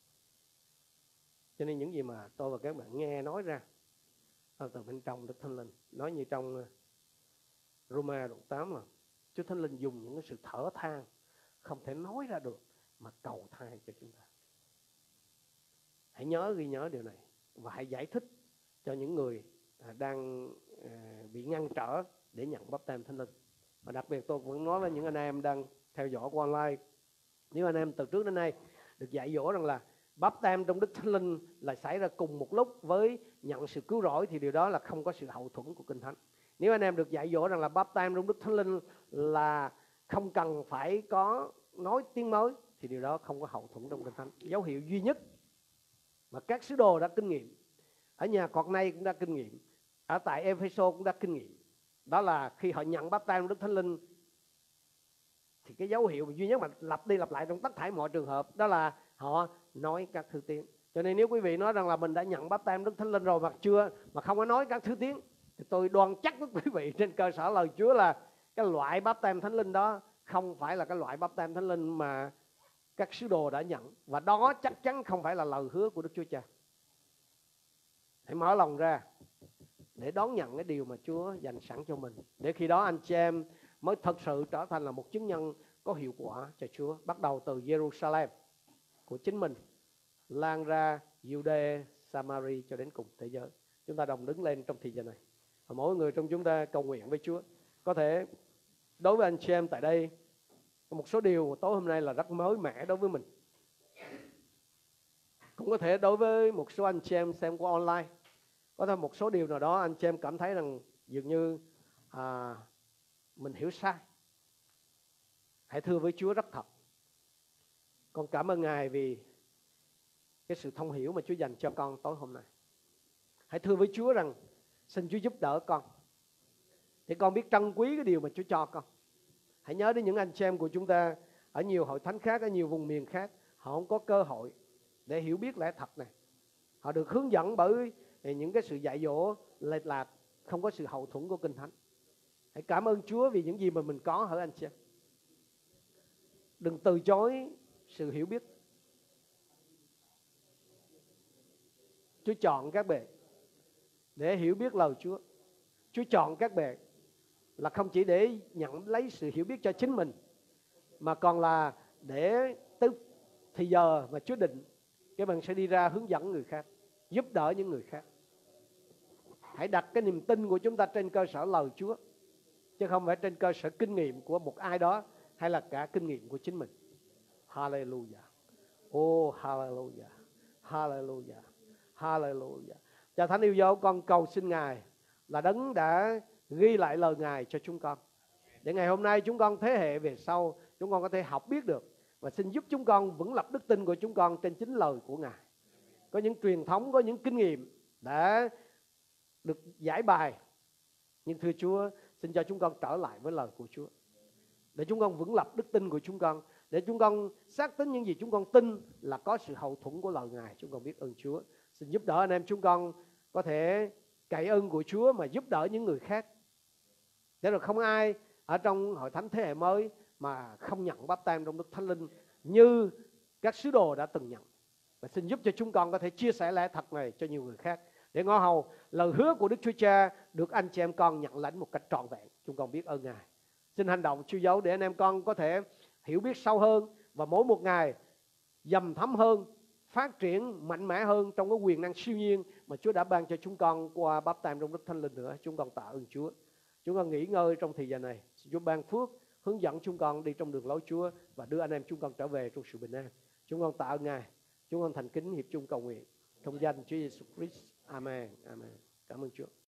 Cho nên những gì mà tôi và các bạn nghe nói ra từ bên trong Đức Thánh Linh, nói như trong Roma đoạn 8 là Chúa Thánh Linh dùng những cái sự thở than không thể nói ra được mà cầu thai cho chúng ta. Hãy ghi nhớ điều này, và hãy giải thích cho những người đang bị ngăn trở để nhận báp têm Thánh Linh. Và đặc biệt tôi vẫn nói với những anh em đang theo dõi qua online, nếu anh em từ trước đến nay được dạy dỗ rằng là báp têm trong Đức Thánh Linh là xảy ra cùng một lúc với nhận sự cứu rỗi, thì điều đó là không có sự hậu thuẫn của Kinh Thánh. Nếu anh em được dạy dỗ rằng là báp têm trong Đức Thánh Linh là không cần phải có nói tiếng mới, thì điều đó không có hậu thuẫn trong Kinh Thánh. Dấu hiệu duy nhất mà các sứ đồ đã kinh nghiệm, ở nhà Cọt Nay cũng đã kinh nghiệm, ở tại Ephesos cũng đã kinh nghiệm, đó là khi họ nhận báp têm Đức Thánh Linh, thì cái dấu hiệu duy nhất mà lặp đi lặp lại trong tất thảy mọi trường hợp đó là họ nói các thứ tiếng. Cho nên nếu quý vị nói rằng là mình đã nhận báp têm Đức Thánh Linh rồi mà không có nói các thứ tiếng, thì tôi đoan chắc với quý vị trên cơ sở lời Chúa là cái loại báp têm Thánh Linh đó không phải là cái loại báp têm Thánh Linh mà các sứ đồ đã nhận, và đó chắc chắn không phải là lời hứa của Đức Chúa Cha. Hãy mở lòng ra để đón nhận cái điều mà Chúa dành sẵn cho mình, để khi đó anh chị em mới thật sự trở thành là một chứng nhân có hiệu quả cho Chúa, bắt đầu từ Jerusalem của chính mình, lan ra Jude, Samari cho đến cùng thế giới. Chúng ta đồng đứng lên trong thời gian này, và mỗi người trong chúng ta cầu nguyện với Chúa. Có thể đối với anh chị em tại đây, một số điều tối hôm nay là rất mới mẻ đối với mình. Cũng có thể đối với một số anh chị em xem qua online, có thể một số điều nào đó anh chị em cảm thấy rằng dường như mình hiểu sai. Hãy thưa với Chúa rất thật: con cảm ơn Ngài vì cái sự thông hiểu mà Chúa dành cho con tối hôm nay. Hãy thưa với Chúa rằng xin Chúa giúp đỡ con, để con biết trân quý cái điều mà Chúa cho con. Hãy nhớ đến những anh chị em của chúng ta ở nhiều hội thánh khác, ở nhiều vùng miền khác, họ không có cơ hội để hiểu biết lẽ thật này. Họ được hướng dẫn bởi những cái sự dạy dỗ lệch lạc, không có sự hậu thuẫn của Kinh Thánh. Hãy cảm ơn Chúa vì những gì mà mình có hỡi anh chị em. Đừng từ chối sự hiểu biết. Chúa chọn các bề để hiểu biết lời Chúa. Chúa chọn các bề là không chỉ để nhận lấy sự hiểu biết cho chính mình, mà còn là để tới thì giờ mà Chúa định, các bạn sẽ đi ra hướng dẫn người khác, giúp đỡ những người khác. Hãy đặt cái niềm tin của chúng ta trên cơ sở lời Chúa, chứ không phải trên cơ sở kinh nghiệm của một ai đó, hay là cả kinh nghiệm của chính mình. Hallelujah. Oh, hallelujah. Hallelujah. Hallelujah. Cha Thánh yêu dấu, con cầu xin Ngài là Đấng đã ghi lại lời Ngài cho chúng con, để ngày hôm nay chúng con thế hệ về sau, chúng con có thể học biết được. Và xin giúp chúng con vững lập đức tin của chúng con trên chính lời của Ngài. Có những truyền thống, có những kinh nghiệm đã được giải bài, nhưng thưa Chúa, xin cho chúng con trở lại với lời của Chúa, để chúng con vững lập đức tin của chúng con, để chúng con xác tín những gì chúng con tin là có sự hậu thuẫn của lời Ngài. Chúng con biết ơn Chúa. Xin giúp đỡ anh em chúng con có thể cậy ơn của Chúa mà giúp đỡ những người khác, để rồi không ai ở trong hội thánh thế hệ mới mà không nhận báp têm trong Đức Thánh Linh như các sứ đồ đã từng nhận. Và xin giúp cho chúng con có thể chia sẻ lẽ thật này cho nhiều người khác, để ngõ hầu lời hứa của Đức Chúa Cha được anh chị em con nhận lãnh một cách trọn vẹn. Chúng con biết ơn Ngài. Xin hành động chiêu dấu để anh em con có thể hiểu biết sâu hơn, và mỗi một ngày dầm thấm hơn, phát triển mạnh mẽ hơn trong cái quyền năng siêu nhiên mà Chúa đã ban cho chúng con qua báp têm trong Đức Thánh Linh nữa. Chúng con tạ ơn Chúa. Chúng con nghỉ ngơi trong thời gian này. Xin Chúa ban phước, hướng dẫn chúng con đi trong đường lối Chúa, và đưa anh em chúng con trở về trong sự bình an. Chúng con tạ ơn Ngài. Chúng con thành kính hiệp chung cầu nguyện trong danh Chúa Giêsu Christ. Amen. Amen. Cảm ơn Chúa.